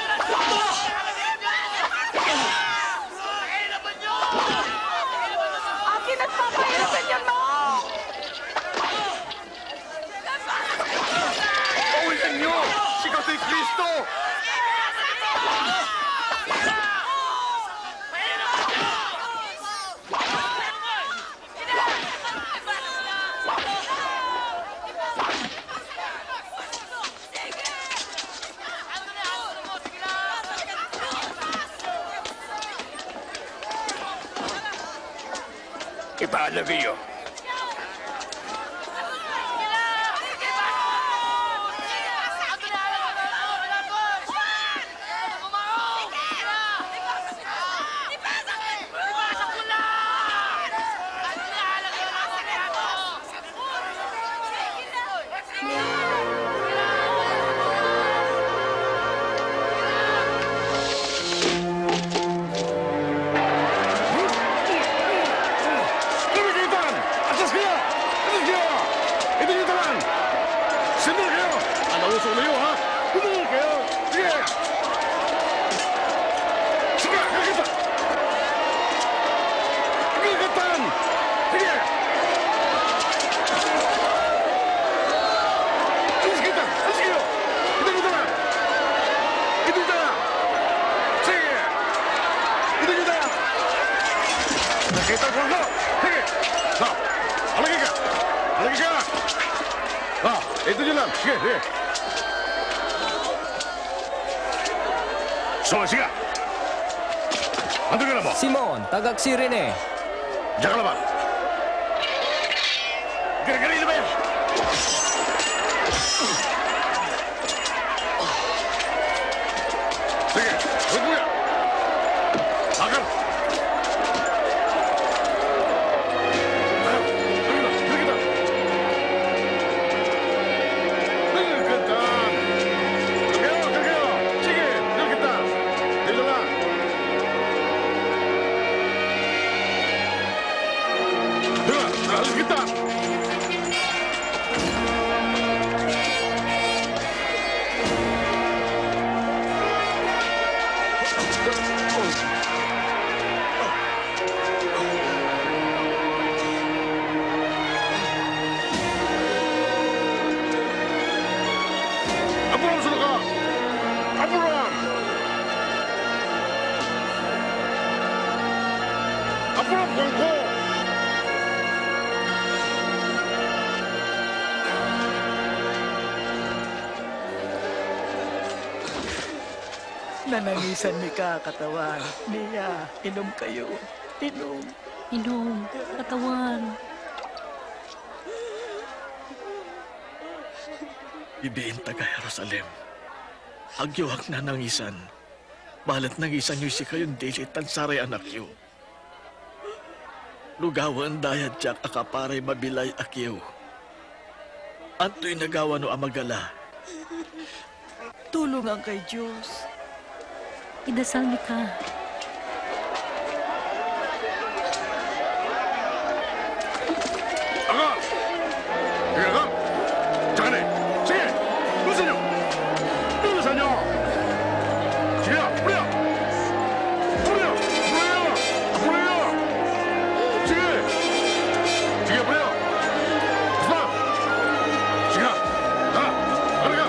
Akin at papayagan niyo mo! Pawisin niyo! Si Katoy Kristo! Ipaalagay yun. Ito nyo lang. Sige, sige. So, sige. Ano ka na mo? Simon, tagag si Rene. Diyan ka naman. Gari-gari na ba yan? Sige, huwag mo yan. Akal. Apuran! Apuran, Bangko! Nanangisan ni ka, katawan. Niya, inom kayo. Inom. Inom, katawan. Ibiin taga Jerusalem. Agyuhak na nangisan. Balat nangisan nyo si kayong dili tansaray anak yo. Lugawan dayad tiyak akaparay mabilay akyo. Anto'y nagawa no amagala. Tulungan kay Diyos. Idasal ni ka. Aga! Sige, aga! Tsaka na eh! Sige! Bilisan nyo! Bilisan nyo! Sige na! Puriya! Puriya! Puriya! Puriya! Sige! Sige, puriya! Basta! Sige na! Ha! Halika!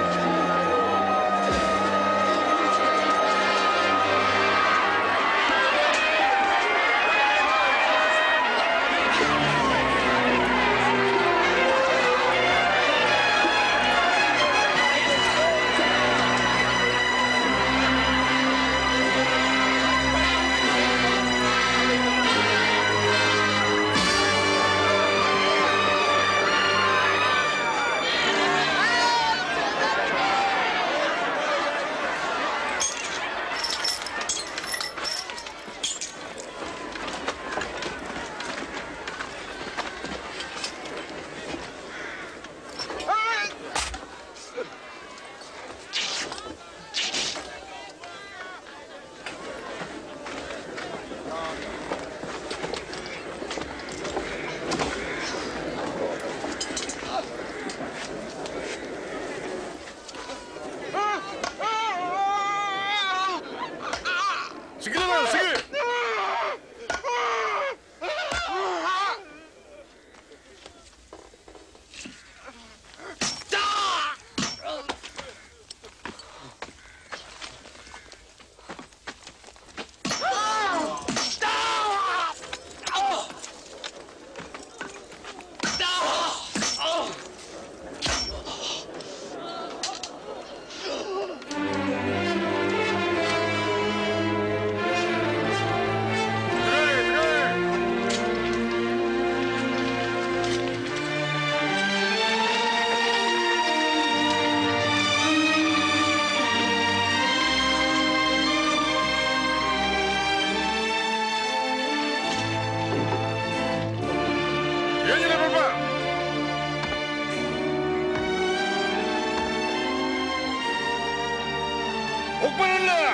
Sige na lang! Sige! Yan yun na ba? Huwag pa nun na!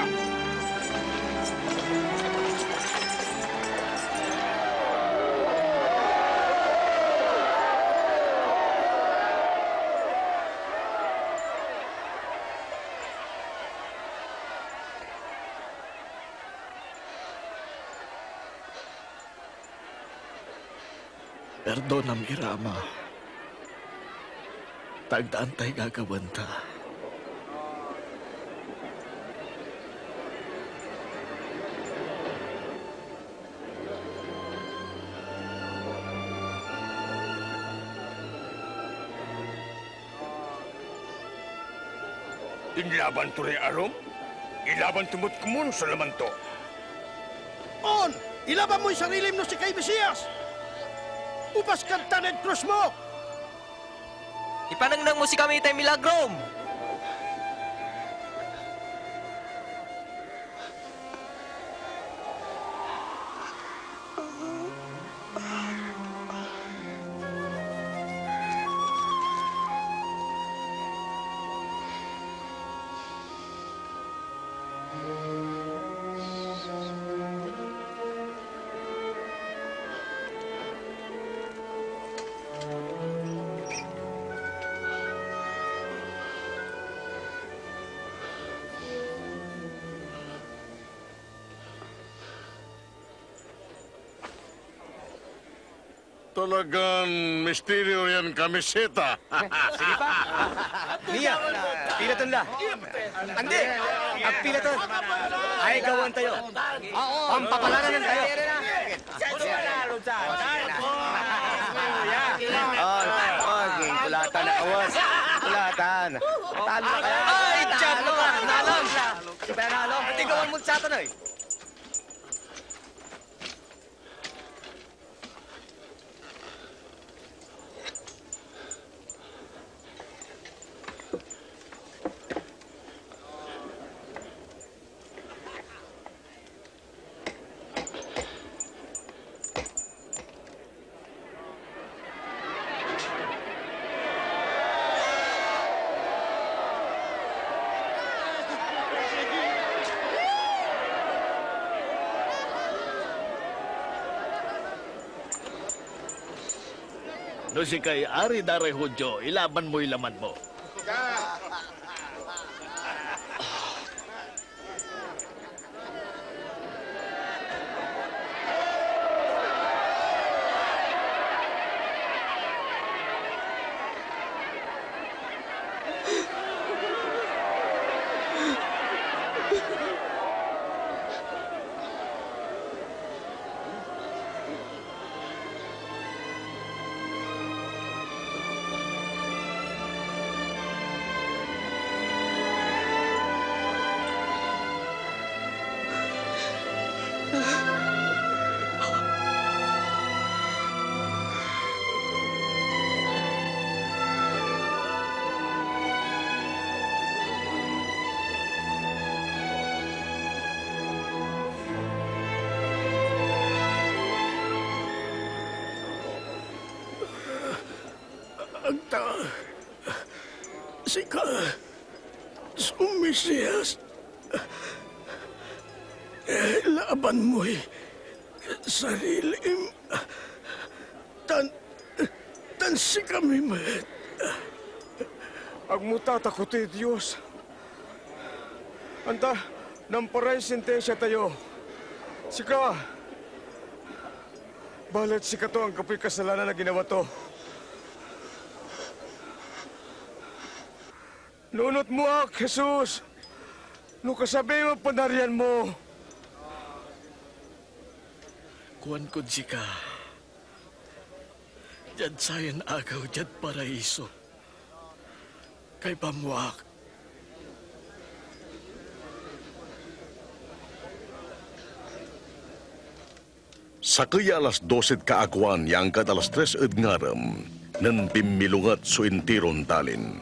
Perdonam irama. Tagdaan tayo gagawan ta. Inlaban to rin arom? Ilaban tumot kumun sa laman to. On! Ilaban mo yung sarili mo si kay Mesiyas! Upas kanta ng krus mo! Ipanangnang mo si kami tayo milagrom! Talagang misteryo yan, kamiseta. Sige pa. Mia, pilaton la. Andi, ang pilaton. Ay gawan tayo. Pampapalaran tayo. Oh, okay. Kulatan na awas. Kulatan. Talo na kaya. Ay, tiyan mo ka. Nalong. Sige na nalong. Hindi gawan mo sa tanoy. No si kay Ari Daray Hudyo, ilaban mo ilaman mo. Agta, sika, sumisias, eh, laban mo'y sarili, tan, tan si kami met. Agmutatakuti, Diyos. Anta, namparay sentensya tayo. Sika, balat sika to ang kapoy kasalanan na ginawa to. Nunot mo ak, Jesus. No kasabi mo panarian mo. Kuwan ko si ka. Diyan sayan agaw, diyan paraiso. Kay pamuak. Sa kaya alas dosid kaagwan, yang kad alas tres ed ngaram, nan pimilungat su intiron talin.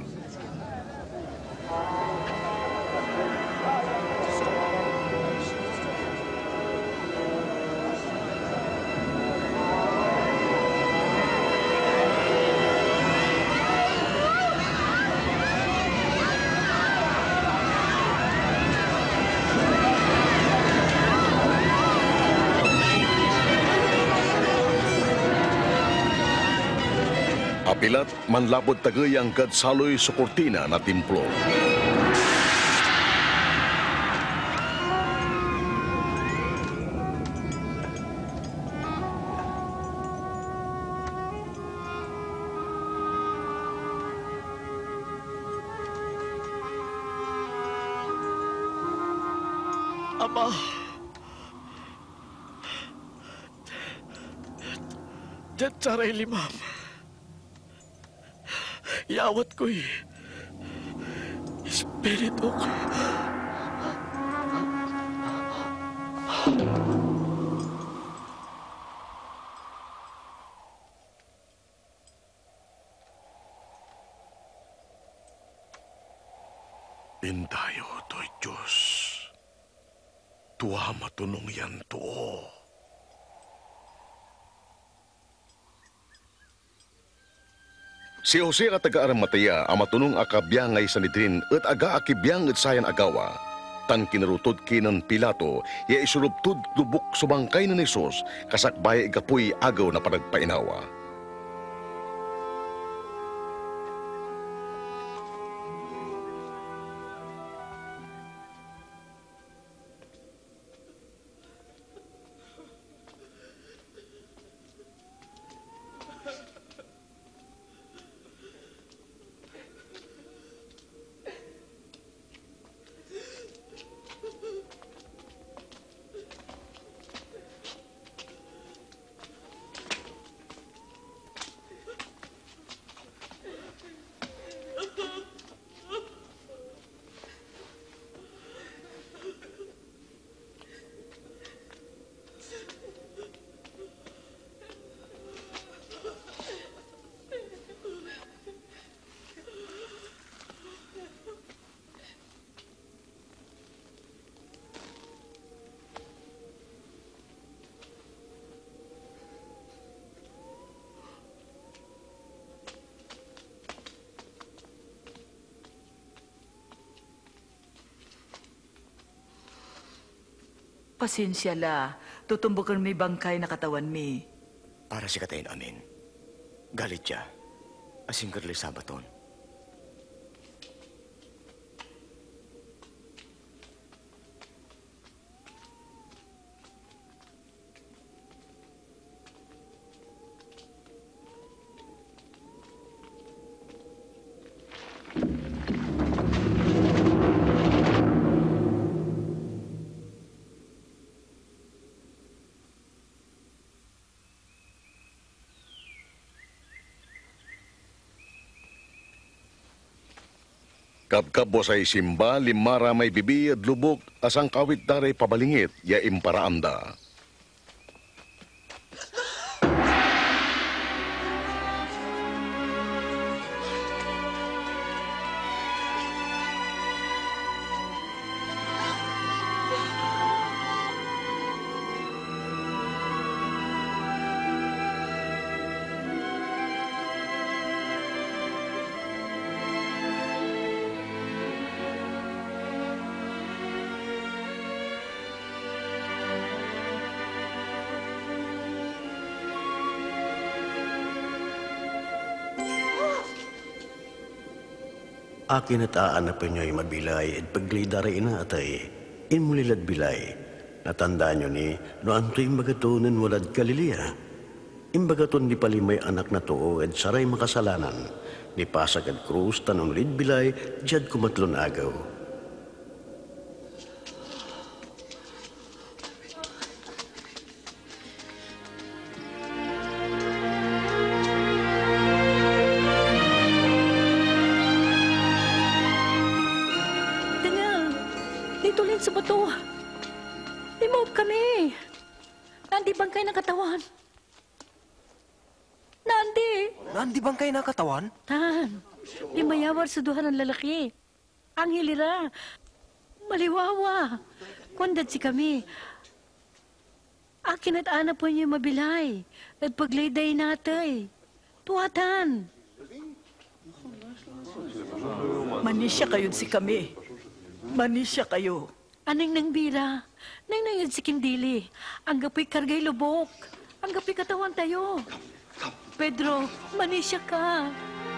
Apilat manlapod tagayang kad saloy sa kortina na templo. Ama, diyan saray limam. Yawat ko'y espiritu ko. Indayo to'y Diyos. Tuwa matunong yan to. Si Jose at taga-Aramataya ang matunong akabyangay sa nitrin at aga-akibyang at sayan agawa. Tan kinarutod kinan Pilato, ya isulubtod lubok subangkay na ni Jesus, kasakbay ikapoy agaw na panagpainawa. Pasensya la. Tutumbukan may bangkay na katawan mi. Para si katayin amin. Galit siya. Asing karli sabaton. Kabkabo sa isimba, limara may bibiyad lubok, asang kawit daray pabalingit, ya imparaanda. Akin at aanapin nyo'y mabilay at paglidaray na atay, inmulilad bilay. Natandaan nyo ni, no anto imbagatonan walad Galilea. Imbagaton di palimay anak na too at saray makasalanan. Ni pasag at krus tanong lid bilay, diyad kumatlon agaw. Sa bato. Remove kami. Nandi bangkay ng katawan. Nandi. Nandi bangkay ng katawan? Tan, di mayawar suduhan ng lalaki. Ang hilira. Maliwawa. Kundat si kami. Akin at ana po niyo mabilay. At paglayday natay. Tuwatan. Manisya kayo si kami. Manisya kayo. Aneng nang bira, nang nangid si Kindili, ang gapoy kargay lubok, ang gapoy katawan tayo. Pedro, manisya ka.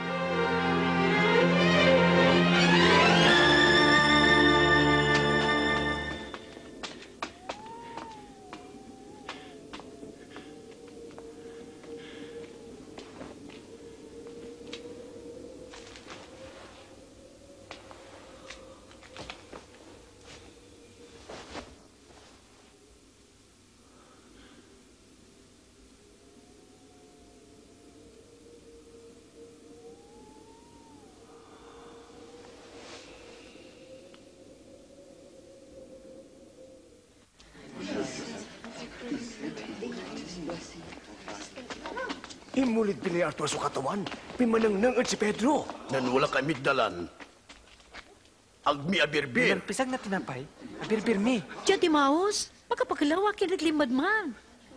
Imulit din ni Arthur sa katawan. Pimanang-nangad si Pedro. Nan wala kami dalan. Agmi abirbir. Pisag na tinapay. Abirbir mi. Diyan di maus, makapagalawa kinaglimad man.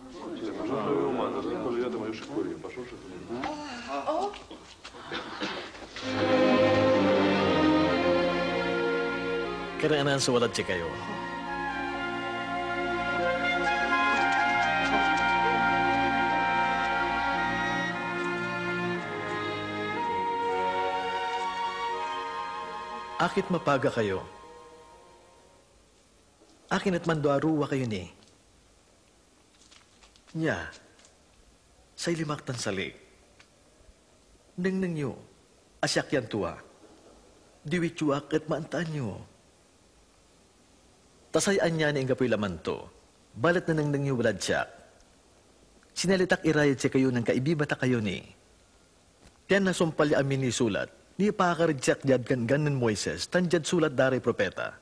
Karaanan sa walad si kayo. Akit mapaga kayo. Akin at manduaruwa kayo ni. Nya, say limaktan sali. Nang nang nyo, asyak yan tuwa. Diwitsuak at maantaan nyo. Tasayaan niya ni ingapoy laman to. Balat na nang nang nyo walad siyak. Sinalitak irayad siya kayo ng kaibibata kayo ni. Tiyan na sumpali amin ni sulat. Ni pakaridsak jad kan ganan Moises, tanjad sulat dari propeta.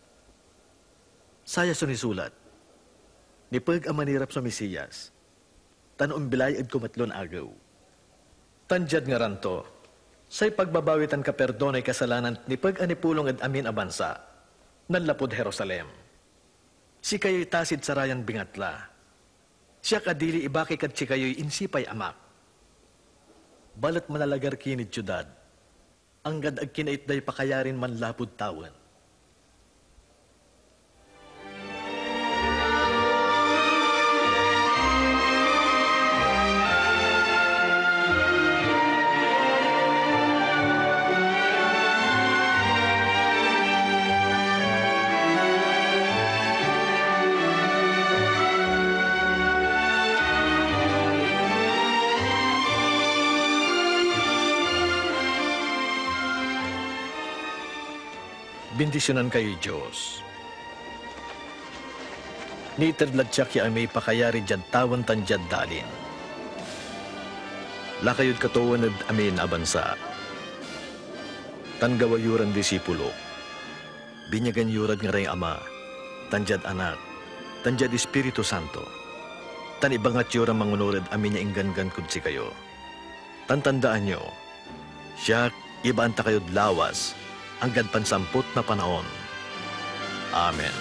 Saya sunisulat. Ni pag amanirap sa Mesiyas, tan umbilay ed kumatlon agaw. Tanjad nga ranto, say pagbabawitan ka perdonay kasalanan ni pag anipulong ed amin abansa, nanlapod Jerusalem. Si kayo'y tasid sarayan bingatla. Siya kadili ibaki kad si kayo'y insipay amak. Balat manalagar kinid syudad, anggad ag kinaitday pakayarin man lapod tawan. bendisyonan kayo, Diyos. Ni itadladsak ya amay pakayari jad tawan tan jad dalin. Lakayod katuwan at amin abansa. Tan gawayuran disipulo. Binyagan yurad nga rin ama. Tan jad anak. Tan jad Espiritu Santo. Tan ibangat yura mangunurad amin niya inggan-gan kudsi kayo. Tan tandaan nyo. Siya ibaanta kayo'd lawas. Hanggang pansamput na panahon. Amen.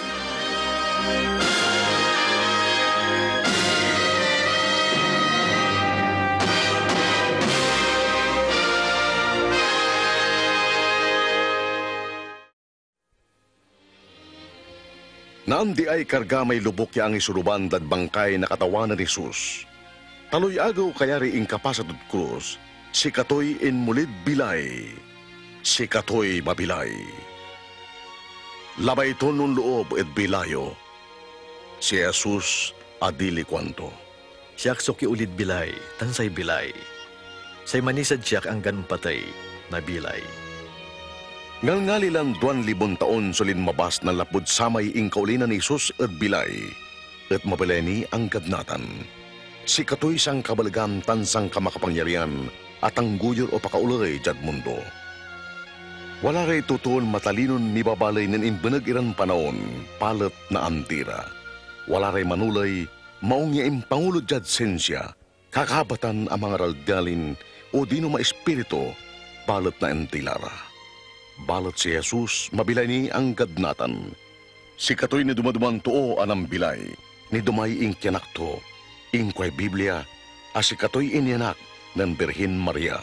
Naamdi ay karga may lubok ya ang isuluban dad bangkay na katawan ni Jesus. Taloy agaw kayari ing kapasatod krus, si katoy in mulid bilay, si katoy mabilay. Labay to nun loob et bilayo, si Jesus adili kwanto. Siyak soki ulid bilay, tansay bilay. Say manisad siyak ang ganun patay na bilay. Ngalngali lang duwan libon taon sulin mabas na lapod samay ing kaulinan ni Jesus at bilay, at mabilay ni ang gadnatan. Si katoy sang kabalagam tansang kamakapangyarihan at ang guyor o pakaulay jad mundo. Wala ray tutuon matalinon ni babalay nin imbanag iran panahon, palat na antira. Wala ray manulay, maong niya impangulod jad sensya, kakabatan ang mga raldalin o dino ma-espiritu, palat na antilara. Balat si Jesus, mabilay ni ang gadnatan. Si katoy ni dumaduman tuo anang bilay, ni dumay ing kianakto, ing kway Biblia, as si katoy inyanak ng Birhen Maria.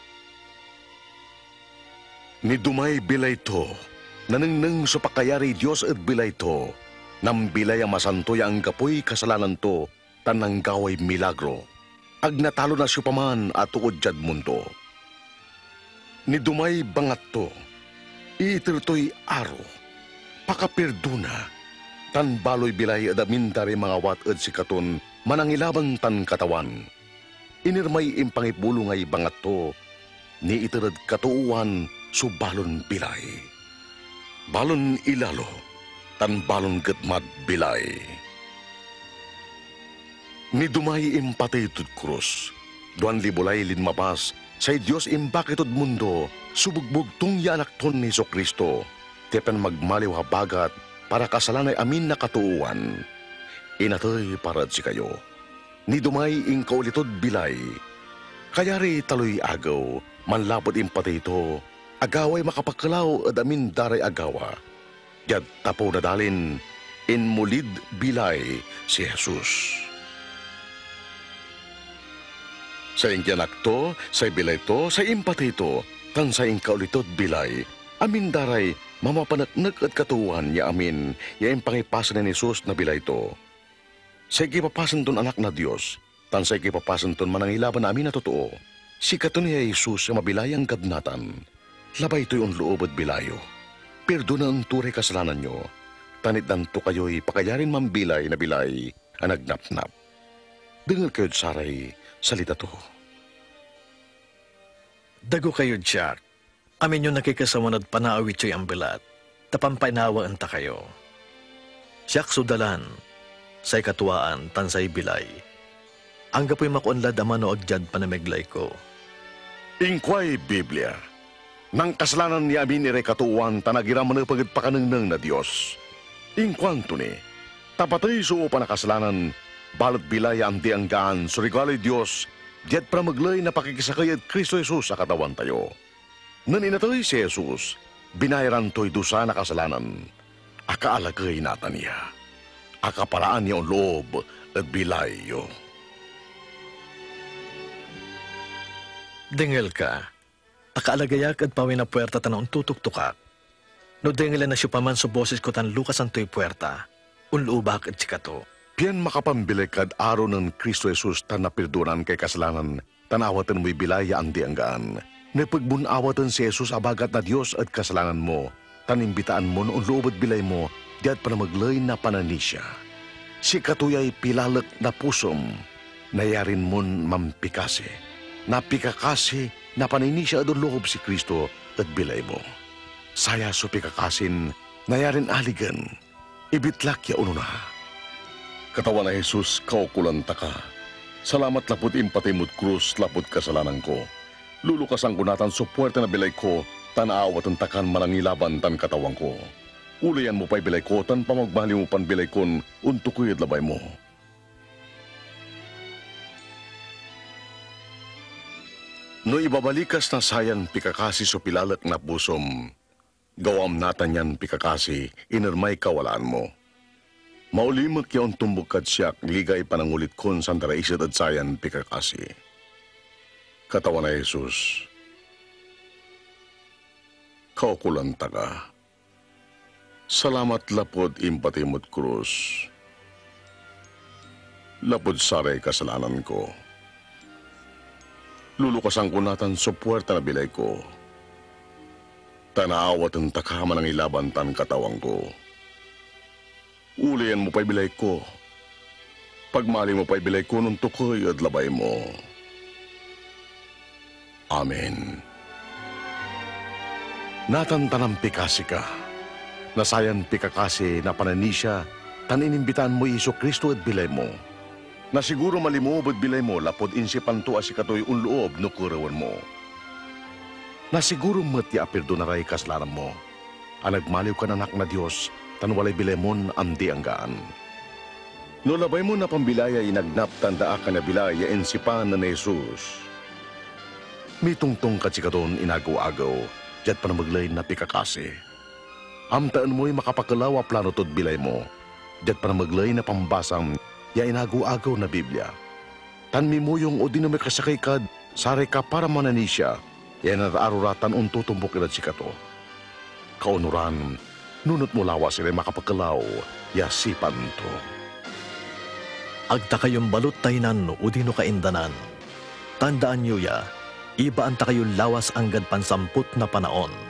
Ni dumay bilay to, nanengneng sa pakayari Diyos at bilay to, nang bilay ang masantoy ang kapoy kasalanan to, tanang gaway milagro, ag natalo na siya paman at tuod jad mundo. Ni dumay bangat to, itirtoy aro, pakaperduna, tan baloy bilay adamin dari mga wat ed sikaton, manangilaban tan katawan. Inirmay impangipulungay bangat to, ni itirad katuuan su balon bilay. Balon ilalo, tan balon getmad bilay. Ni dumay impatay tud krus, duan libulay linmabas, say Diyos imbakitod mundo, subugbog tung yanak ton ni Kristo, tiyan magmaliw habagat para kasalanay amin na katuuan. Inatoy parad si kayo, ni dumay ing kaulitod bilay, kayari taloy agaw, manlapod impatay ito, agaway makapakalaw at amin daray agawa, yad tapo na dalin, in mulid bilay si Jesus. Sa ingyanak to, sa bilay to, sa impatay to, tan sa ingkaulitod bilay, amin daray, mamapanaknag at katuwan ya amin, ya impangipasan ni Jesus na bilay to. Sa ikipapasan ton anak na Diyos, tan sa ikipapasan ton manangilaban na amin na totoo, si katon niya Jesus sa mabilayang gadnatan, labay to'y unloob at bilayo. Perdona ang turay kasalanan nyo, tanit danto kayo'y pakayarin mambilay na bilay, ang nagnapnap. Dengal kayo't saray, salita to. Dago kayo, Jack. Amin yung nakikasawan at panaawit yo'y ambilat. Tapampainawaan ta kayo. Jack sudalan, say katuwaan, tansay bilay. Ang gapoy makuanlad amano agjad panameglay ko. Ingkway Biblia, nang kasalanan ni amin ni katuwaan tanagiraman na pagit pakanengneng na Diyos. Ingkwanto ni, tapatay suo pa na kasalanan, balot bilay ang dianggaan, surigalay Diyos, diat para maglay na pakikisakay at Kristo Jesus sa katawan tayo. Naninatoy si Jesus, binayaran to'y dusa na kasalanan, akaalagay nata niya, akaparaan niya ang loob at bilay yo. Dengel ka, akaalagayak at pawin na puwerta tanong tutuk-tukak. No dengelan na siya paman sa boses ko tan Lucas ang to'y puwerta, unlubak at sikato. Piyan makapambilik kad araw ng Kristo Jesus tan napirdunan kay kasalanan, tanawatan mo'y bilaya ang dianggaan. Napagbunawatan si Jesus abagat na Diyos at kasalanan mo, tanimbitaan mo noong loob at bilay mo, diat panamaglay na pananisya. Si katuyay pilalak na pusom, nayarin mon mampikasi. Napikakasi na pananisya adon loob si Kristo at bilay mo. saya so pikakasin, nayarin aligan, ibitlak ya uno na. Katawan na Jesus, kaukulanta ka. Salamat lapot impatimod krus, lapot kasalanan ko. Lulukasan ko natan so puwerte na bilay ko, tan aawat ang takan manangilaban tan katawang ko. Ulayan mo pa'y bilay ko, tan pamagbali mo pan bilay kon, untukoy at labay mo. No ibabalikas na sayan pikakasi so pilalak na pusom, gawam natan yan pikakasi, inermay kawalaan mo. Maulimak yaon tumbok kad siyak, ligay panangulit kon sandara isad at sayan pikakasi. Katawan na Jesus, kaukulanta ka. Salamat lapod impatimot krus. Lapod saray kasalanan ko. Lulukasan ko natan so puwerta na bilay ko. Tanaawat ang takama ng ilaban tan katawang ko. Ulian mo pa'y bilay ko. Pagmali mo pa'y bilay ko nung tukoy at labay mo. Amen. Natantanang pikasi ka. Nasayan pikakasi na pananisya, tan inimbitan mo Iso Kristo at bilay mo. Na siguro malimubod bilay mo, lapod insipan to asikatoy unloob no kurawan mo. Na siguro matya apirdo na ray kaslaran mo. Anagmaliw ka nanak na Diyos, tan walay bilay mon amdi anggaan. No labay mo na pambilaya inagnap tanda ka na bilaya insipan na ni Jesus. Mitungtong katsikadon inagaw-agaw, jat pa na maglay na pikakasi. Amtaan mo'y makapakalawa plano tod bilay mo, jat pa na maglay na pambasang ya inagu-agaw na Biblia. Tan mimuyong o di na may kasakay kad, sare ka para mananisya, ya nararuratan unto tumbok ilad si kato. Kaunuran, nunot mo lawa sila makapagkalaw, ya sipan to. Agta kayong balut taynan o di no kaindanan. Tandaan nyo ya, iba anta kayo lawas anggad pansamput na panaon.